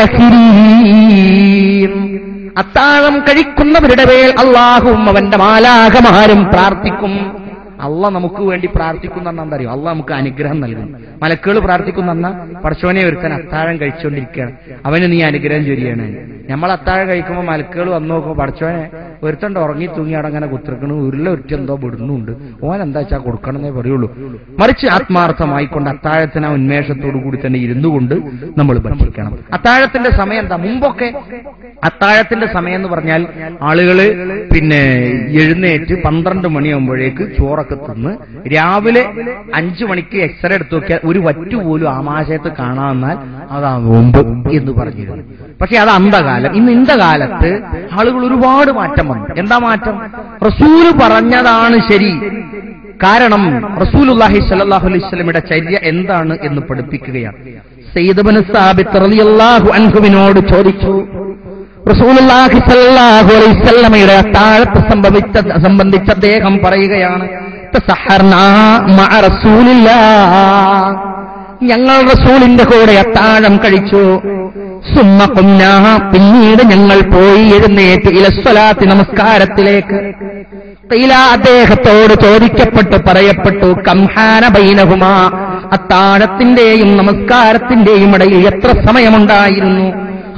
മുതസഖിരീൻ, അത്താഴം കഴിക്കുന്നവരുടെ മേൽ അല്ലാഹുവും അവന്റെ മാലാഖമാരും പ്രാർത്ഥിക്കും. അള്ളാഹ് നമുക്ക് വേണ്ടി പ്രാർത്ഥിക്കുന്ന എന്താ അറിയോ? അള്ളാഹ് നമുക്ക് അനുഗ്രഹം നൽകും. മലക്കുകൾ പ്രാർത്ഥിക്കുന്ന പടച്ചോനെ ഒരുത്തൻ അത്താഴം കഴിച്ചുകൊണ്ടിരിക്കുകയാണ്, അവന് നീ അനുഗ്രഹം ചൊരിയാണ്. നമ്മൾ അത്താഴം കഴിക്കുമ്പോൾ മലക്കുകൾ വന്നു നോക്കുമ്പോൾ പടച്ചോനെ ഒരുത്തണ്ട് ഉറങ്ങി തൂങ്ങി അവിടെ അങ്ങനെ കുത്തിരിക്കണു, ഉരുളൊറ്റെന്തോ വിടുന്നുണ്ട്, ഓൻ എന്താ വെച്ചാൽ കൊടുക്കണമെന്നേ പറയുള്ളൂ. മറിച്ച് ആത്മാർത്ഥമായിക്കൊണ്ട് അത്താഴത്തിന് ആ ഉന്മേഷത്തോടു കൂടി തന്നെ ഇരുന്നു കൊണ്ട് നമ്മൾ ഭക്ഷിക്കണം. അത്താഴത്തിന്റെ സമയം എന്താ? മുമ്പൊക്കെ അത്താഴത്തിന്റെ സമയം എന്ന് പറഞ്ഞാൽ ആളുകള് എഴുന്നേറ്റ് 12 മണിയാകുമ്പോഴേക്ക് ചോറൊക്കെ ചോറൊക്കെ തിന്ന് രാവിലെ 5 മണിക്ക് എക്സ്റേ എടുത്തു നോക്കിയാൽ ഒരു വറ്റു പോലും ആമാശയത്ത് കാണാമെന്നാൽ അതാ നോമ്പ് എന്ന് പറഞ്ഞിരുന്നു. പക്ഷെ അത് അന്ധകാലം. ഇന്ന കാലത്ത് ആളുകൾ ഒരുപാട് മാറ്റം വന്നു. എന്താ മാറ്റം? റസൂല് പറഞ്ഞതാണ് ശരി. കാരണം റസൂലുള്ളാഹി സ്വല്ലല്ലാഹു അലൈഹി വസല്ലമയുടെ ചര്യ എന്താണ് എന്ന് പഠിപ്പിക്കുകയാണ്. സയ്യിദ് ഇബ്നു സാബിത്ത് റളിയല്ലാഹു അൻഹുവിനോട് ചോദിച്ചു, റസൂലുള്ളാഹി സ്വല്ലല്ലാഹു അലൈഹി വസല്ലമയുടെ അത്താഴത്തെ സംബന്ധിച്ച് അദ്ദേഹം പറയുകയാണ്, തസഹർനാ മഅ റസൂലില്ലാഹ്, ഞങ്ങൾ റസൂലിന്റെ കൂടെ അത്താഴം കഴിച്ചു. സുമ്മ ഖുംനാ, പിന്നീട് ഞങ്ങൾ പോയി എഴുന്നേറ്റ് ഇലസ്വലാത്തി, നമസ്കാരത്തിലേക്ക്. ഖീല, അദ്ദേഹത്തോട് ചോദിക്കപ്പെട്ടു പറയപ്പെട്ടു, കംഹാന ബൈനഹുമാ, അത്താഴത്തിന്റെയും നമസ്കാരത്തിന്റെയും ഇടയിൽ എത്ര സമയമുണ്ടായിരുന്നു?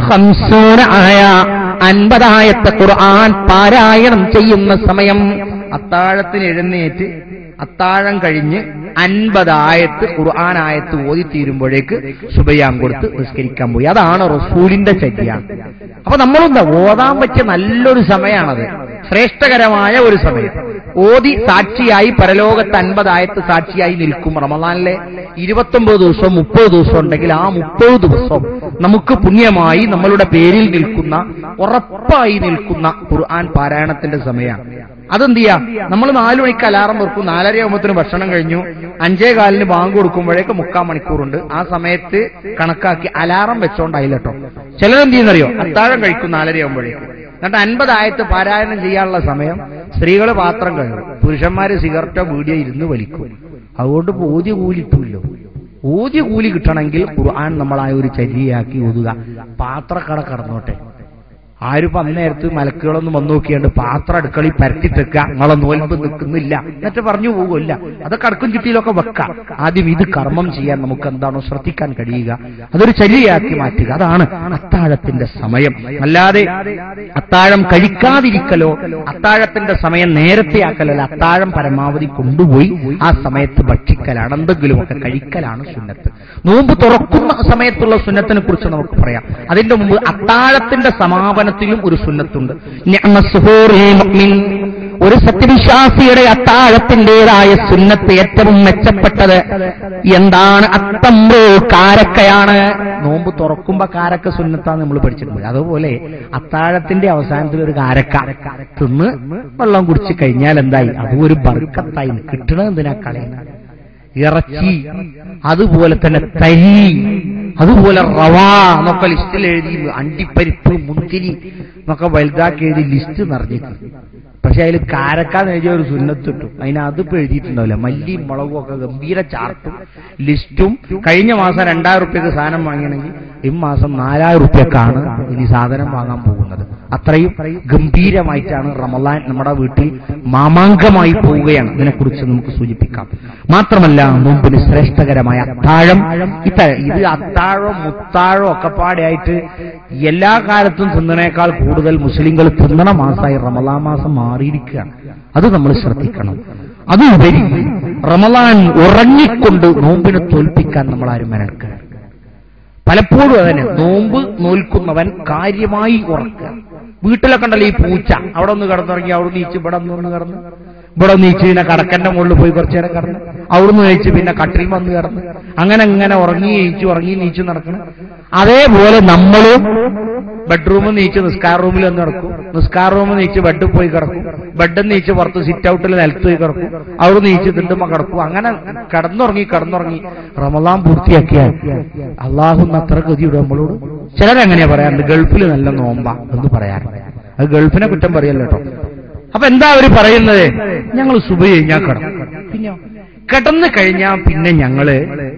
50 ആയ, 50 ആയത്തെ ഖുർആൻ പാരായണം ചെയ്യുന്ന സമയം. അത്താഴത്തിന് എഴുന്നേറ്റ് അത്താഴം കഴിഞ്ഞ് 50 ആയത്ത് ഖുർആൻ ആയത്ത് ഓതി തീരുമ്പോഴേക്ക് സുബയാൻ കൊടുത്ത് നിസ്കരിക്കാൻ പോയി. അതാണ് റസൂലിന്റെ ചര്യ. അപ്പൊ നമ്മളെന്താ ഓതാൻ പറ്റിയ നല്ലൊരു സമയമാണത്, ശ്രേഷ്ഠകരമായ ഒരു സമയം. ഓതി സാക്ഷിയായി പരലോകത്ത് 50 ആയത്ത് സാക്ഷിയായി നിൽക്കും. റമളാനിലെ 29 ദിവസവും 30 ദിവസം ഉണ്ടെങ്കിൽ ആ 30 ദിവസം നമുക്ക് പുണ്യമായി നമ്മളുടെ പേരിൽ നിൽക്കുന്ന, ഉറപ്പായി നിൽക്കുന്ന ഖുർആൻ പാരായണത്തിന്റെ സമയമാണ്. അതെന്ത് ചെയ്യാം? നമ്മൾ 4 മണിക്ക് അലാറം വെക്കും, 4:30 ആകുമ്പോഴത്തേനും ഭക്ഷണം കഴിഞ്ഞു, 5:15 ബാങ്ക് കൊടുക്കുമ്പോഴേക്ക് 3/4 മണിക്കൂറുണ്ട്. ആ സമയത്ത് കണക്കാക്കി അലാറം വെച്ചോണ്ടായില്ല കേട്ടോ. ചിലരെന്ത് ചെയ്യുന്നറിയോ? അത്താഴം കഴിക്കും 4:30 ആകുമ്പോഴേക്ക്. എന്നിട്ട് 50 ആയത്ത് പാരായണം ചെയ്യാനുള്ള സമയം സ്ത്രീകൾ പാത്രം കഴുകും, പുരുഷന്മാര് സിഗരറ്റോ വീഡിയോ ഇരുന്ന് വലിക്കും. അതുകൊണ്ട് ഓതി കൂലി കിട്ടൂല്ലോ. ഓതി കൂലി കിട്ടണമെങ്കിൽ ഖുർആൻ നമ്മളായ ഒരു ചര്യയാക്കി ഓതുക. പാത്രക്കട കടന്നോട്ടെ. ആരും അന്നേരത്ത് മലക്കുകളൊന്നും വന്നു നോക്കിയാണ്ട് പാത്രം അടുക്കളി പരത്തിട്ടെക്ക, നിങ്ങളെ നോൽമ്പ് നിൽക്കുന്നില്ല എന്നിട്ട് പറഞ്ഞു പോകുമല്ല. അതൊക്കെ അടുക്കും ചുറ്റിയിലൊക്കെ വെക്കാം. ആദ്യം ഇത് കർമ്മം ചെയ്യാൻ നമുക്ക് എന്താണോ ശ്രദ്ധിക്കാൻ കഴിയുക അതൊരു ചര്യയാക്കി മാറ്റുക. അതാണ് അത്താഴത്തിന്റെ സമയം. അല്ലാതെ അത്താഴം കഴിക്കാതിരിക്കലോ അത്താഴത്തിന്റെ സമയം നേരത്തെ ആക്കലല്ല. അത്താഴം പരമാവധി കൊണ്ടുപോയി ആ സമയത്ത് ഭക്ഷിക്കലാണ്, എന്തെങ്കിലുമൊക്കെ കഴിക്കലാണ് സുന്നത്ത്. നോമ്പ് തുറക്കുന്ന സമയത്തുള്ള സുന്നത്തിനെ കുറിച്ച് നമുക്ക് പറയാം. അതിന്റെ മുമ്പ് അത്താഴത്തിന്റെ സമാപനത്തിലും ഒരു സുന്നത്തുണ്ട്. ഒരു സത്യവിശ്വാസിയുടെ അത്താഴത്തിന്റേതായ സുന്നത്ത് ഏറ്റവും മെച്ചപ്പെട്ടത് എന്താണ്? അത്തംറു, കാരക്കയാണ്. നോമ്പ് തുറക്കുമ്പോ കാരക്ക സുന്നത്താന്ന് നമ്മൾ പഠിച്ചിട്ടുണ്ട്. അതുപോലെ അത്താഴത്തിന്റെ അവസാനത്തിൽ ഒരു കാരക്ക തിന്ന് വെള്ളം കുടിച്ചു കഴിഞ്ഞാൽ എന്തായി? അതും ഒരു ബർക്കത്തായി. കിട്ടണത് എന്തിനാ കളയുന്നത്? ഇറച്ചി, അതുപോലെ തന്നെ തരി, അതുപോലെ റവ എന്നൊക്കെ ലിസ്റ്റിൽ എഴുതി, അണ്ടിപ്പരിപ്പ്, മുന്തിരി എന്നൊക്കെ വലുതാക്കി എഴുതി ലിസ്റ്റ് നിറഞ്ഞിട്ട്. പക്ഷെ അതിൽ കാരക്കാന്ന് എഴുതിയ ഒരു സുന്നത്ത് കിട്ടും. അതിനകത്തിപ്പോ എഴുതിയിട്ടുണ്ടാവില്ല. മല്ലിയും മുളകും ഒക്കെ ഗംഭീര ചാർട്ടും ലിസ്റ്റും. കഴിഞ്ഞ മാസം 2000 റുപ്യക്ക് സാധനം വാങ്ങിയണമെങ്കിൽ ഇമ്മാസം 4000 റുപ്യക്കാണ് ഇനി സാധനം വാങ്ങാൻ പോകുന്നത്. അത്രയും ഗംഭീരമായിട്ടാണ് റമളാൻ നമ്മുടെ വീട്ടിൽ മാമാങ്കമായി പോവുകയാണ്. ഇതിനെക്കുറിച്ച് നമുക്ക് സൂചിപ്പിക്കാം. മാത്രമല്ല നോമ്പിന് ശ്രേഷ്ഠകരമായ അത്താഴം. ഇത് അത്താഴം മുത്താഴം ഒക്കെ പാടെയായിട്ട് എല്ലാ കാലത്തും തിന്നണേക്കാൾ കൂടുതൽ മുസ്ലിങ്ങൾ തിന്നണ മാസമായി റമളാൻ മാസം മാറിയിരിക്കുകയാണ്. അത് നമ്മൾ ശ്രദ്ധിക്കണം. അതുപരി റമളാൻ ഉറങ്ങിക്കൊണ്ട് നോമ്പിനെ തോൽപ്പിക്കാൻ നമ്മളാരും മെനക്കെടുക്കുക. പലപ്പോഴും അതന്നെ, നോമ്പ് നോൽക്കുന്നവൻ കാര്യമായി ഉറക്കുക. വീട്ടിലൊക്കെ ഉണ്ടല്ലോ ഈ പൂച്ച, അവിടെ ഒന്ന് കിടന്നുറങ്ങി, അവിടെ നീച്ച് ഇവിടെ ഒന്ന് കിടന്ന്, ഇവിടെ നീച്ച് പിന്നെ കടക്കന്റെ മുകളിൽ പോയി കുറച്ചു നേരം കിടന്ന്, അവിടുന്ന് കഴിച്ച് പിന്നെ കട്ടിൽ വന്ന് കിടന്ന്, അങ്ങനെ ഉറങ്ങി നീച്ചു നടക്കണം. അതേപോലെ നമ്മളും ബെഡ്റൂമിൽ നീച്ച് നിസ്കാര റൂമിൽ വന്ന് കിടക്കും, നിസ്കാര റൂമിൽ നീച്ച് ബെഡിൽ പോയി കിടക്കും, ബെഡിൽ നീച്ച് പുറത്ത് സിറ്റ് ഔട്ടിൽ നിലത്ത് പോയി കിടക്കും, അവിടെ നീച്ച് തിണ്ടുമ്പോ കിടക്കും. അങ്ങനെ കിടന്നുറങ്ങി റമളാൻ പൂർത്തിയാക്കിയാൽ അള്ളാഹു അത്ര ഗതിയുടെ നമ്മളോട്. ചിലരെങ്ങനെയാ പറയാറുണ്ട്, ഗൾഫിൽ നല്ല നോമ്പാ എന്ന് പറയാറുണ്ട്. അത് ഗൾഫിനെ കുറ്റം പറയല്ലോ കേട്ടോ. അപ്പൊ എന്താ അവര് പറയുന്നത്? ഞങ്ങൾ സുബഹി കഴിഞ്ഞാൽ കിടക്കും. പിന്നെ കിടന്നു കഴിഞ്ഞാൽ പിന്നെ ഞങ്ങള്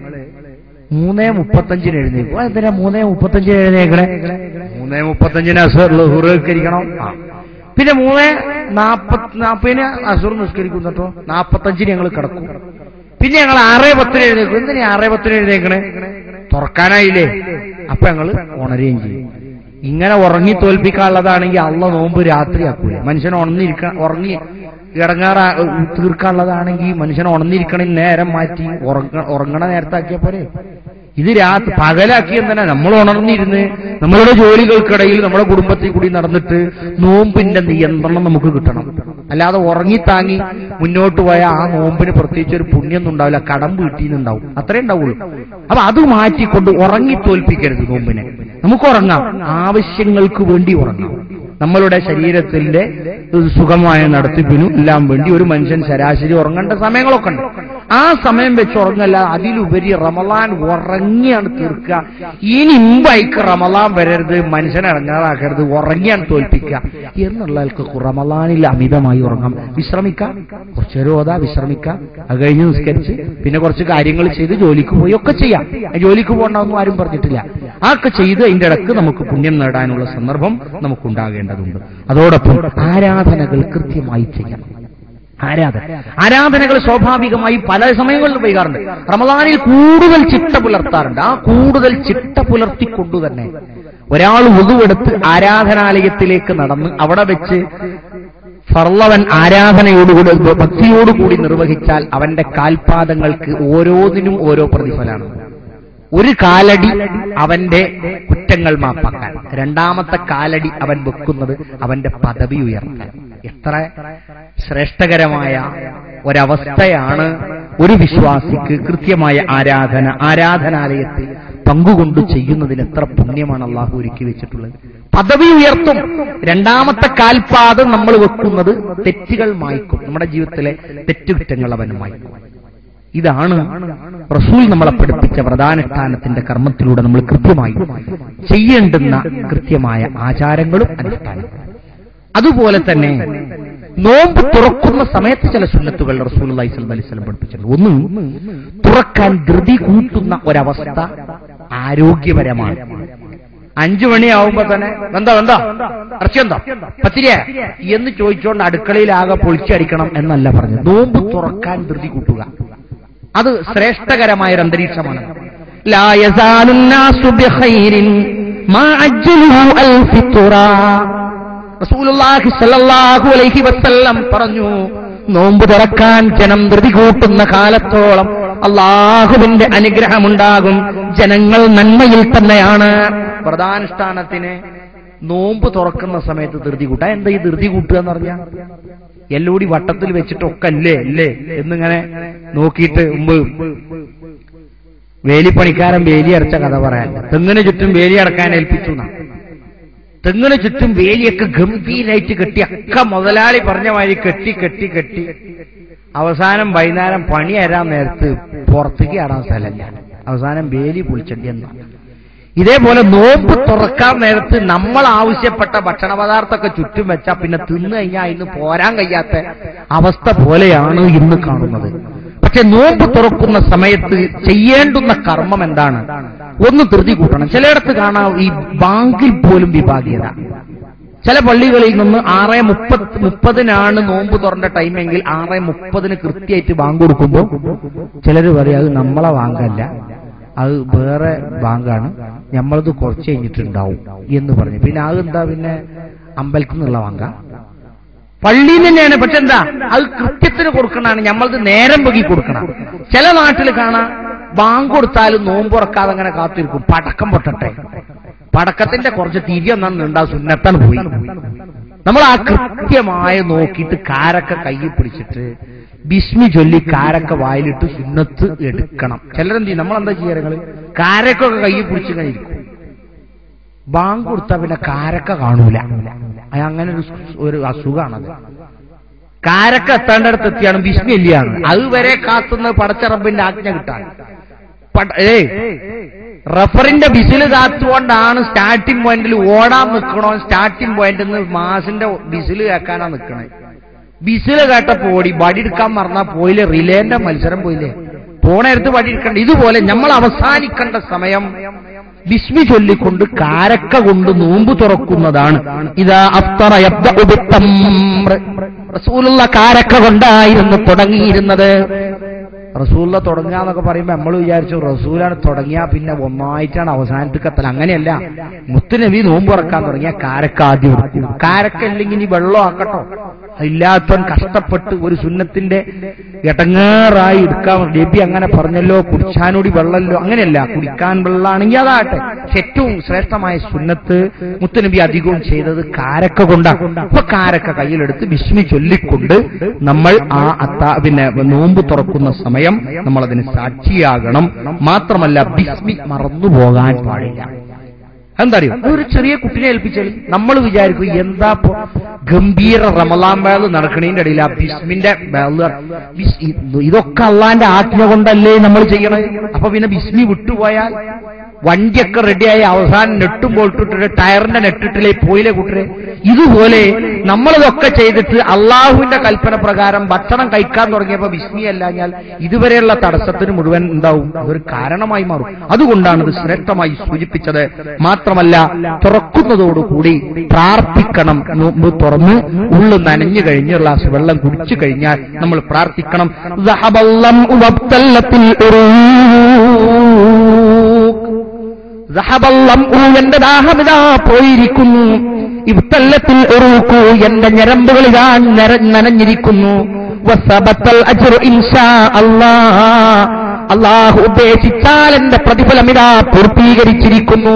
3:35 എഴുന്നേക്കും. എന്തിനാ 3:35 എഴുന്നേക്കണേ? 3:35 അസുർ നിസ്കരിക്കണം. പിന്നെ 3:40 അസുർ നിസ്കരിക്കും കേട്ടോ. 45 ഞങ്ങൾ കിടക്കും. പിന്നെ ഞങ്ങൾ 6:10 എഴുന്നേക്കും. എന്തിനാ 6:10 എഴുന്നേക്കണേ? തുറക്കാനായില്ലേ? അപ്പൊ ഞങ്ങൾ ഉണരുകയും ചെയ്യും. ഇങ്ങനെ ഉറങ്ങി തോൽപ്പിക്കാനുള്ളതാണെങ്കിൽ അള്ള നോമ്പ് രാത്രിയാക്കൂല. മനുഷ്യൻ ഉറങ്ങി ഇടങ്ങാറ് തീർക്കാനുള്ളതാണെങ്കിൽ മനുഷ്യൻ ഉണർന്നിരിക്കണ നേരം മാറ്റി ഉറങ്ങണ നേരത്താക്കിയ പോലെ. ഇത് പകലാക്കി എന്തിനാ നമ്മൾ ഉണർന്നിരുന്ന് നമ്മളുടെ ജോലികൾക്കിടയിൽ നമ്മുടെ കുടുംബത്തിൽ കൂടി നടന്നിട്ട് നോമ്പിന്റെ നിയന്ത്രണം നമുക്ക് കിട്ടണം. അല്ലാതെ ഉറങ്ങിത്താങ്ങി മുന്നോട്ട് പോയാൽ ആ നോമ്പിന് പ്രത്യേകിച്ച് ഒരു പുണ്യൊന്നും ഉണ്ടാവില്ല, കടം വീട്ടിന്നുണ്ടാവും, അത്രേ ഉണ്ടാവുള്ളൂ. അപ്പൊ അത് മാറ്റിക്കൊണ്ട് ഉറങ്ങി തോൽപ്പിക്കരുത് നോമ്പിനെ. നമുക്ക് ഉറങ്ങാം, ആവശ്യങ്ങൾക്ക് വേണ്ടി ഉറങ്ങാം. നമ്മളുടെ ശരീരത്തിന്റെ സുഖമായ നടത്തിപ്പിനും എല്ലാം വേണ്ടി ഒരു മനുഷ്യൻ ശരാശരി ഉറങ്ങേണ്ട സമയങ്ങളൊക്കെ ഉണ്ട്. ആ സമയം വെച്ച് ഉറങ്ങല്ല, അതിലുപരി റമളാൻ ഉറങ്ങിയാണ് തീർക്കുക. ഇനി മുമ്പായിക്ക് റമളാൻ വരരുത്, മനുഷ്യനെ ഇറങ്ങാതാക്കരുത്, ഉറങ്ങിയാണ് തോൽപ്പിക്കുക എന്നുള്ളവർക്ക് റമളാനിൽ അമിതമായി ഉറങ്ങാം. വിശ്രമിക്കാം, കുറച്ചു നേരം ഓതാ, വിശ്രമിക്കാം, അത് കഴിഞ്ഞ് നിസ്കരിച്ച് പിന്നെ കുറച്ച് കാര്യങ്ങൾ ചെയ്ത് ജോലിക്ക് പോയി ഒക്കെ ചെയ്യാം. ജോലിക്ക് പോകണമെന്നും ആരും പറഞ്ഞിട്ടില്ല. ആക്കെ ചെയ്ത് അതിന്റെ ഇടക്ക് നമുക്ക് പുണ്യം നേടാനുള്ള സന്ദർഭം നമുക്കുണ്ടാകേണ്ടതുണ്ട്. അതോടൊപ്പം ആരാധനകൾ കൃത്യമായി ചെയ്യണം. ആരാധനകൾ സ്വാഭാവികമായി പല സമയങ്ങളിൽ വൈകാറുണ്ട്. റമളാനിൽ കൂടുതൽ ചിട്ട പുലർത്താറുണ്ട്. ആ കൂടുതൽ ചിട്ട പുലർത്തിക്കൊണ്ടു തന്നെ ഒരാൾ വുദുവെടുത്ത് ആരാധനാലയത്തിലേക്ക് നടന്ന് അവിടെ വെച്ച് ഫർളവൻ ആരാധനയോടുകൂടി ഭക്തിയോടുകൂടി നിർവഹിച്ചാൽ അവന്റെ കാൽപാദങ്ങൾക്ക് ഓരോന്നിനും ഓരോ പ്രതിഫലമാണ്. ഒരു കാലടി അവന്റെ കുറ്റങ്ങൾ മാപ്പാക്കാൻ, രണ്ടാമത്തെ കാലടി അവൻ വെക്കുന്നത് അവന്റെ പദവി ഉയർത്താൻ. എത്ര ശ്രേഷ്ഠകരമായ ഒരവസ്ഥയാണ് ഒരു വിശ്വാസിക്ക് കൃത്യമായ ആരാധനാലയത്തിൽ പങ്കുകൊണ്ട് ചെയ്യുന്നതിന് എത്ര പുണ്യമാണ് അള്ളാഹു ഒരുക്കി വെച്ചിട്ടുള്ളത്. പദവി ഉയർത്തും. രണ്ടാമത്തെ കാൽപാദം നമ്മൾ വെക്കുന്നത് തെറ്റുകൾ മായ്ക്കും, നമ്മുടെ ജീവിതത്തിലെ തെറ്റുകുറ്റങ്ങൾ അവൻ മായ്ക്കും. ഇതാണ് റസൂൽ നമ്മളെ പഠിപ്പിച്ച വ്രതാനുഷ്ഠാനത്തിന്റെ കർമ്മത്തിലൂടെ നമ്മൾ കൃത്യമായി ചെയ്യേണ്ടുന്ന കൃത്യമായ ആചാരങ്ങളും അനുഷ്ഠാനങ്ങളും. അതുപോലെ തന്നെ നോമ്പ് തുറക്കുന്ന സമയത്ത് ചില സുന്നത്തുകൾ റസൂലുള്ളാഹി സ്വല്ലല്ലാഹു അലൈഹി വസല്ലം പഠിപ്പിച്ചിട്ടുണ്ട്. ഒന്ന്, തുറക്കാൻ ധൃതി കൂട്ടുന്ന ഒരവസ്ഥ ആരോഗ്യപരമാണ്. 5 മണിയാവുമ്പോ തന്നെ എന്താ ഇറച്ചിയെന്താ പത്തിരിയ എന്ന് ചോദിച്ചുകൊണ്ട് അടുക്കളയിലാകെ പൊളിച്ചടിക്കണം എന്നല്ല പറഞ്ഞു. നോമ്പ് തുറക്കാൻ ധൃതി കൂട്ടുക, അത് ശ്രേഷ്ഠകരമായ ഒരു അന്തരീക്ഷമാണ്. ലാ യസാലു നാസു ബിഖൈരിൻ മാ അജ്ജലു അൽ ഫിത്റ. റസൂലുള്ളാഹി സ്വല്ലല്ലാഹു അലൈഹി വസല്ലം പറഞ്ഞു, നോമ്പ് തുറക്കാൻ ജനം ധൃതി കൂട്ടുന്ന കാലത്തോളം അള്ളാഹുവിന്റെ അനുഗ്രഹമുണ്ടാകും, ജനങ്ങൾ നന്മയിൽ തന്നെയാണ്. വ്രതാനുഷ്ഠാനത്തിന് നോമ്പ് തുറക്കുന്ന സമയത്ത് ധൃതി കൂട്ടാ. എന്താ ഈ ധൃതി കൂട്ടുക എന്ന് പറഞ്ഞാൽ? എല്ലൂടി വട്ടത്തിൽ വെച്ചിട്ടൊക്കെ അല്ലേ എന്നിങ്ങനെ നോക്കിയിട്ട് മുമ്പ് വേലിപ്പണിക്കാരൻ വേലി അടച്ച കഥ പറയാൻ, തെങ്ങിന് ചുറ്റും വേലി അടക്കാൻ ഏൽപ്പിച്ചു. തെങ്ങിന് ചുറ്റും വേലിയൊക്കെ ഗംഭീരായിട്ട് കെട്ടി, ഒക്കെ മുതലാളി പറഞ്ഞ മാതിരി കെട്ടി അവസാനം വൈകുന്നേരം പണി തരാൻ നേരത്ത് പുറത്തേക്ക് ആടാൻ സ്ഥലമില്ല, അവസാനം വേലി പൊളിച്ചണ്ടി എന്നാണ്. ഇതേപോലെ നോമ്പ് തുറക്കാൻ നേരത്ത് നമ്മൾ ആവശ്യപ്പെട്ട ഭക്ഷണ പദാർത്ഥമൊക്കെ ചുറ്റും വെച്ചാൽ പിന്നെ തിന്നു കഴിഞ്ഞാൽ ഇന്ന് പോരാൻ കഴിയാത്ത അവസ്ഥ പോലെയാണ് ഇന്ന് കാണുന്നത്. പക്ഷെ നോമ്പ് തുറക്കുന്ന സമയത്ത് ചെയ്യേണ്ടുന്ന കർമ്മം എന്താണ്? ഒന്ന്, ധൃതി കൂട്ടണം. ചിലയിടത്ത് കാണാം ഈ ബാങ്കിൽ പോലും വിഭാഗീയത. ചില പള്ളികളിൽ നിന്ന് 6:30 നോമ്പ് തുറന്ന ടൈമെങ്കിൽ 6:30 കൃത്യമായിട്ട് ബാങ്ക് കൊടുക്കുമ്പോൾ ചിലർ പറയും അത് നമ്മളെ ബാങ്കല്ല, അത് വേറെ ബാങ്കാണ്, നമ്മളത് കുറച്ച് കഴിഞ്ഞിട്ടുണ്ടാവും എന്ന് പറഞ്ഞു. പിന്നെ അതെന്താ, പിന്നെ അമ്പലത്തിൽ നിന്നുള്ള ബാങ്ക, പള്ളിയിൽ തന്നെയാണ്. പക്ഷെ എന്താ, അത് കൃത്യത്തിന് കൊടുക്കണാണ്, നമ്മളത് നേരം വൈകി കൊടുക്കണം. ചില നാട്ടിൽ കാണാം ബാങ്ക് കൊടുത്താലും നോമ്പ് തുറക്കാതെ അങ്ങനെ കാത്തിരിക്കും, പടക്കം പൊട്ടട്ടെ, പടക്കത്തിന്റെ കുറച്ച് തിരിയൊന്നുണ്ടാവും, സുന്നത്താണ് പോയി. നമ്മൾ ആ കൃത്യമായ നോക്കിയിട്ട് കാരക്ക കയ്യിൽ പിടിച്ചിട്ട് ബിസ്മി ചൊല്ലി കാരക്ക വായിലിട്ട് സുന്നത്ത് എടുക്കണം. ചിലരെന്ത് ചെയ്യും, നമ്മളെന്താ ചെയ്യാറ്, കാരക്കൊക്കെ കയ്യിൽ പിടിച്ച് കഴിക്കും. ബാങ്ക് കൊടുത്താൽ പിന്നെ കാരക്ക കാണൂല, അങ്ങനെ ഒരു അസുഖമാണത്. കാരക്ക എത്തേണ്ടടുത്ത് എത്തിയാണ് ബിസ്മി എല്ലിയാണ്, അതുവരെ കാത്തുന്നത് പടച്ച റബ്ബിന്റെ ആജ്ഞ കിട്ടാൻ. റഫറിന്റെ ബിസില് കാത്തുകൊണ്ടാണ് സ്റ്റാർട്ടിംഗ് പോയിന്റിൽ ഓടാൻ നിൽക്കണോ, സ്റ്റാർട്ടിംഗ് പോയിന്റിൽ നിന്ന് മാസിന്റെ ബിസില് കേൾക്കാനാ നിൽക്കണേ. ബിസില് കേട്ടപ്പോ ഓടി, വടിയെടുക്കാൻ മറന്നാ പോയില്ലേ, റിലേന്റെ മത്സരം പോയില്ലേ, പോണേരത്ത് വടിയെടുക്കണ്ട. ഇതുപോലെ നമ്മൾ അവസാനിക്കേണ്ട സമയം ബിസ്മി ചൊല്ലിക്കൊണ്ട് കാരക്ക കൊണ്ട് നോമ്പ് തുറക്കുന്നതാണ്. ഇതാ അഫ്തറ യബ്ദഉ ബിത്തംർ. റസൂലുള്ള കാരക്ക കൊണ്ടായിരുന്നു തുടങ്ങിയിരുന്നത്. റസൂല തുടങ്ങാന്നൊക്കെ പറയുമ്പോ നമ്മൾ വിചാരിച്ചു റസൂലാണ് തുടങ്ങിയാ പിന്നെ ഒന്നായിട്ടാണ് അവസാനത്തേക്ക് എത്തൽ. അങ്ങനെയല്ല, മുത്തുനബി നോമ്പ് തുറക്കാൻ തുടങ്ങിയ കാരക്ക ആദ്യം എടുക്കും. കാരക്ക ഇല്ലെങ്കിൽ ഇനി വെള്ളം ആക്കട്ടോ, ഇല്ലാത്തവൻ കഷ്ടപ്പെട്ട് ഒരു സുന്നത്തിന്റെ ഇടങ്ങേറായി എടുക്കാൻ നബി അങ്ങനെ പറഞ്ഞല്ലോ, കുടിച്ചാനോടി വെള്ളമല്ലോ, അങ്ങനെയല്ല, കുടിക്കാൻ വെള്ളമാണെങ്കിൽ അതാട്ടെ. ഏറ്റവും ശ്രേഷ്ഠമായ സുന്നത്ത് മുത്തുനബി അധികവും ചെയ്തത് കാരക്ക കൊണ്ടാണ്. അപ്പൊ കാരക്ക കയ്യിലെടുത്ത് ബിസ്മി ചൊല്ലിക്കൊണ്ട് നമ്മൾ പിന്നെ നോമ്പ് തുറക്കുന്ന സമയം നമ്മൾ അതിന് സാക്ഷിയാകണം. മാത്രമല്ല ബിസ്മി മറന്നുപോകാൻ പാടില്ല. എന്താ അറിയോ, ഒരു ചെറിയ കുട്ടിനെ ഏൽപ്പിച്ചാൽ നമ്മൾ വിചാരിക്കും എന്താ ഗംഭീര റമളാൻ ബേള് നടക്കണതിന്റെ ഇടയിൽ ആ ബിസ്മിന്റെ ഇതൊക്കെ അള്ളാന്റെ ആജ്ഞ കൊണ്ടല്ലേ നമ്മൾ ചെയ്യണത്. അപ്പൊ പിന്നെ ബിസ്മി വിട്ടുപോയാൽ വണ്ടിയൊക്കെ റെഡിയായി അവസാനം നെട്ടും ബോൾട്ടിട്ട് ടയറിന്റെ നെട്ടിട്ടില്ലേ പോയില്ലേ കൂട്ടരെ. ഇതുപോലെ നമ്മളിതൊക്കെ ചെയ്തിട്ട് അള്ളാഹുവിന്റെ കൽപ്പന പ്രകാരം ഭക്ഷണം കഴിക്കാൻ തുടങ്ങിയപ്പോ ബിസ്മി അല്ലാഞ്ഞാൽ ഇതുവരെയുള്ള തടസ്സത്തിന് മുഴുവൻ ഉണ്ടാവും, അതൊരു കാരണമായി മാറും. അതുകൊണ്ടാണ് ഇത് ശ്രേഷ്ഠമായി സൂചിപ്പിച്ചത്. മാത്രമല്ല തുറക്കുന്നതോടുകൂടി പ്രാർത്ഥിക്കണം. നോമ്പ് തുറന്ന് ഉള്ളു നനഞ്ഞു കഴിഞ്ഞ് ഗ്ലാസ് വെള്ളം കുടിച്ചു കഴിഞ്ഞാൽ നമ്മൾ പ്രാർത്ഥിക്കണം. എന്റെ ദാഹമിതാ പോയിരിക്കുന്നു, ഇബ്തല്ലത്തിൽ ഉറൂഖു എന്റെ ഞരമ്പുകളിതാ നനഞ്ഞിരിക്കുന്നു, വസബത്തൽ അജ്റു ഇൻഷാ അല്ലാഹ് അല്ലാഹു ഉദ്ദേശിച്ചാൽ എന്റെ പ്രതിഫലം ഇതാ പൂർത്തീകരിച്ചിരിക്കുന്നു.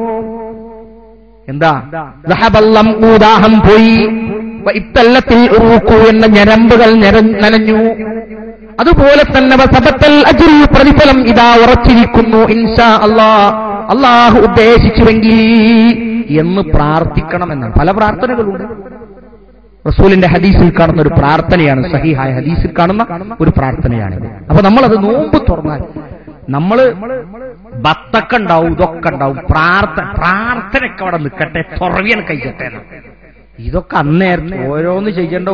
എന്താ ദാഹം പോയി, ഇബ്തല്ലത്തിൽ ഉറൂഖു എന്ന ഞരമ്പുകൾ നനഞ്ഞു. അതുപോലെ തന്നെ വസബത്തൽ അജ്റു പ്രതിഫലം ഇതാ ഉറച്ചിരിക്കുന്നു ഇൻഷാ അല്ലാഹ് അള്ളാഹു ഉദ്ദേശിച്ചുവെങ്കിൽ എന്ന് പ്രാർത്ഥിക്കണമെന്നാണ്. പല പ്രാർത്ഥനകളുണ്ട്. റസൂലിന്റെ ഹദീസിൽ കാണുന്ന ഒരു പ്രാർത്ഥനയാണ്, സഹീഹായ ഹദീസിൽ കാണുന്ന ഒരു പ്രാർത്ഥനയാണിത്. അപ്പൊ നമ്മളത് നോമ്പ് തുറന്നാൽ നമ്മള് ബത്തൊക്കെ ഉണ്ടാവും, ഇതൊക്കെ ഉണ്ടാവും, പ്രാർത്ഥനയൊക്കെ അവിടെ നിൽക്കട്ടെ, തുറവിയാണ് കഴിക്കട്ടെ. ഇതൊക്കെ അന്നേരത്തെ ഓരോന്ന് ചെയ്യണ്ടേ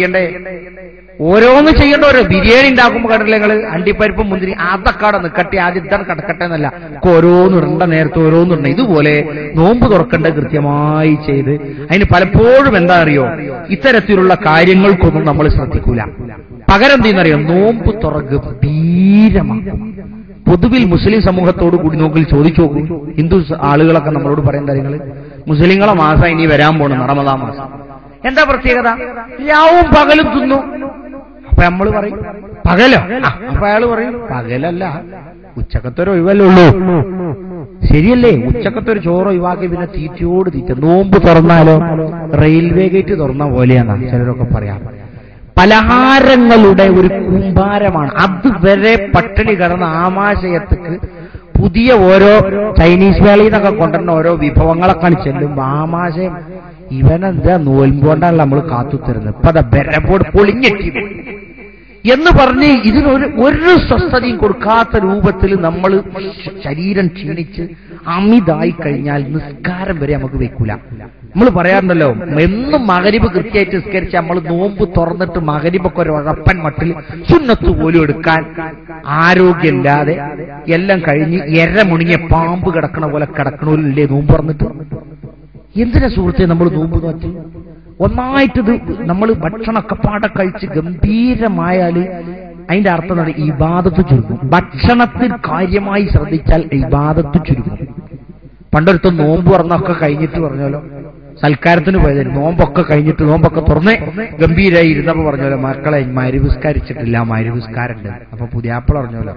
ഓരോ ബിരിയാണി ഉണ്ടാക്കുമ്പോൾ കണ്ടില്ല നിങ്ങള്, അണ്ടിപ്പരിപ്പും മുന്തിരി അതൊക്കെ അവിടെ നിൽക്കട്ടെ, ആദ്യത്തെ കിടക്കട്ടെ എന്നല്ല, ഓരോന്ന് ഇടണ്ട നേരത്തെ ഓരോന്നിടണ്ട. ഇതുപോലെ നോമ്പ് തുറക്കേണ്ടത് കൃത്യമായി ചെയ്ത് അതിന് പലപ്പോഴും എന്താ അറിയോ, ഇത്തരത്തിലുള്ള കാര്യങ്ങൾക്കൊന്നും നമ്മൾ ശ്രദ്ധിക്കൂല. പകരം എന്തെന്നറിയോ, നോമ്പ് തുറ ഗംഭീരമാക്കും. പൊതുവിൽ മുസ്ലിം സമൂഹത്തോടു കൂടി നോക്കി ചോദിച്ചു നോക്കൂ. ഹിന്ദു ആളുകളൊക്കെ നമ്മളോട് പറയുന്ന കാര്യങ്ങൾ, മുസ്ലിങ്ങളെ മാസം ഇനി വരാൻ പോകണം റമദാൻ മാസം, എന്താ പ്രത്യേകത? രാവും പകലും തിന്നു. അപ്പൊ നമ്മൾ പറയും പകലോ? അപ്പൊ അയാൾ പറയും പകലല്ല, ഉച്ചക്കത്തൊരു ഒഴിവല്ലേ ഉള്ളൂ. ശരിയല്ലേ, ഉച്ചക്കത്തൊരു ചോറ് ഒഴിവാക്കി പിന്നെ തീറ്റയോട് തീറ്റ. നോമ്പ് തുറന്നാലോ റെയിൽവേ ഗേറ്റ് തുറന്ന പോലെയാണെന്നാണ് ചിലരൊക്കെ പറയാം. പലഹാരങ്ങളുടെ ഒരു കൂമ്പാരമാണ്. അതുവരെ പട്ടിണി കിടന്ന ആമാശയത്തേക്ക് പുതിയ ഓരോ ചൈനീസ് വേളയിൽ നിന്നൊക്കെ കൊണ്ടുവരുന്ന ഓരോ വിഭവങ്ങളൊക്കെ ചെല്ലുമ്പോ ആമാശയം ഇവനെന്താ നോൽമ്പോണ്ടാണ് നമ്മൾ കാത്തുത്തരുന്നത്, ഇപ്പൊ അതാ ബെരപ്പോട് പൊളിഞ്ഞെട്ടി എന്ന് പറഞ്ഞ് ഇതിനൊരു സ്വസ്ഥതയും കൊടുക്കാത്ത രൂപത്തിൽ നമ്മൾ ശരീരം ക്ഷീണിച്ച് അമിതായി കഴിഞ്ഞാൽ നിസ്കാരം വരെ നമുക്ക് വെക്കൂല. നമ്മൾ പറയാറുണ്ടല്ലോ, എന്നും മഗ്‌രിബ് കൃത്യമായിട്ട് നിസ്കരിച്ച് നമ്മൾ നോമ്പ് തുറന്നിട്ട് മഗ്‌രിബൊക്കെ ഒരു ഉഴപ്പൻ മട്ടിൽ സുന്നത്ത് പോലും എടുക്കാൻ ആരോഗ്യമില്ലാതെ എല്ലാം കഴിഞ്ഞ് മുണിങ്ങിയ പാമ്പ് കിടക്കണ പോലെ കിടക്കണോല്ലേ നോമ്പ് തുറന്നിട്ട്. എന്തിനാ സുഹൃത്തെ നമ്മൾ നോമ്പ് നോറ്റി? ഒന്നായിട്ടിത് നമ്മൾ ഭക്ഷണമൊക്കെ പാടെ കഴിച്ച് ഗംഭീരമായാല് അതിന്റെ അർത്ഥം എന്താണ്? ഇബാദത്ത് ചുരുങ്ങും. ഭക്ഷണത്തിൽ കാര്യമായി ശ്രദ്ധിച്ചാൽ ഇബാദത്ത് ചുരുങ്ങും. പണ്ടൊരുത്തം നോമ്പ് തുറന്നൊക്കെ കഴിഞ്ഞിട്ട് പറഞ്ഞല്ലോ, സൽക്കാരത്തിന് പോയതായിരുന്നു, നോമ്പൊക്കെ കഴിഞ്ഞിട്ട് നോമ്പൊക്കെ തുറന്ന് ഗംഭീരായി ഇരുന്നപ്പോ പറഞ്ഞല്ലോ, മക്കളെ മരിവിസ്കരിച്ചിട്ടില്ല, മരിവിസ്കാരുണ്ട്. അപ്പൊ പുതിയാപ്പിള പറഞ്ഞല്ലോ,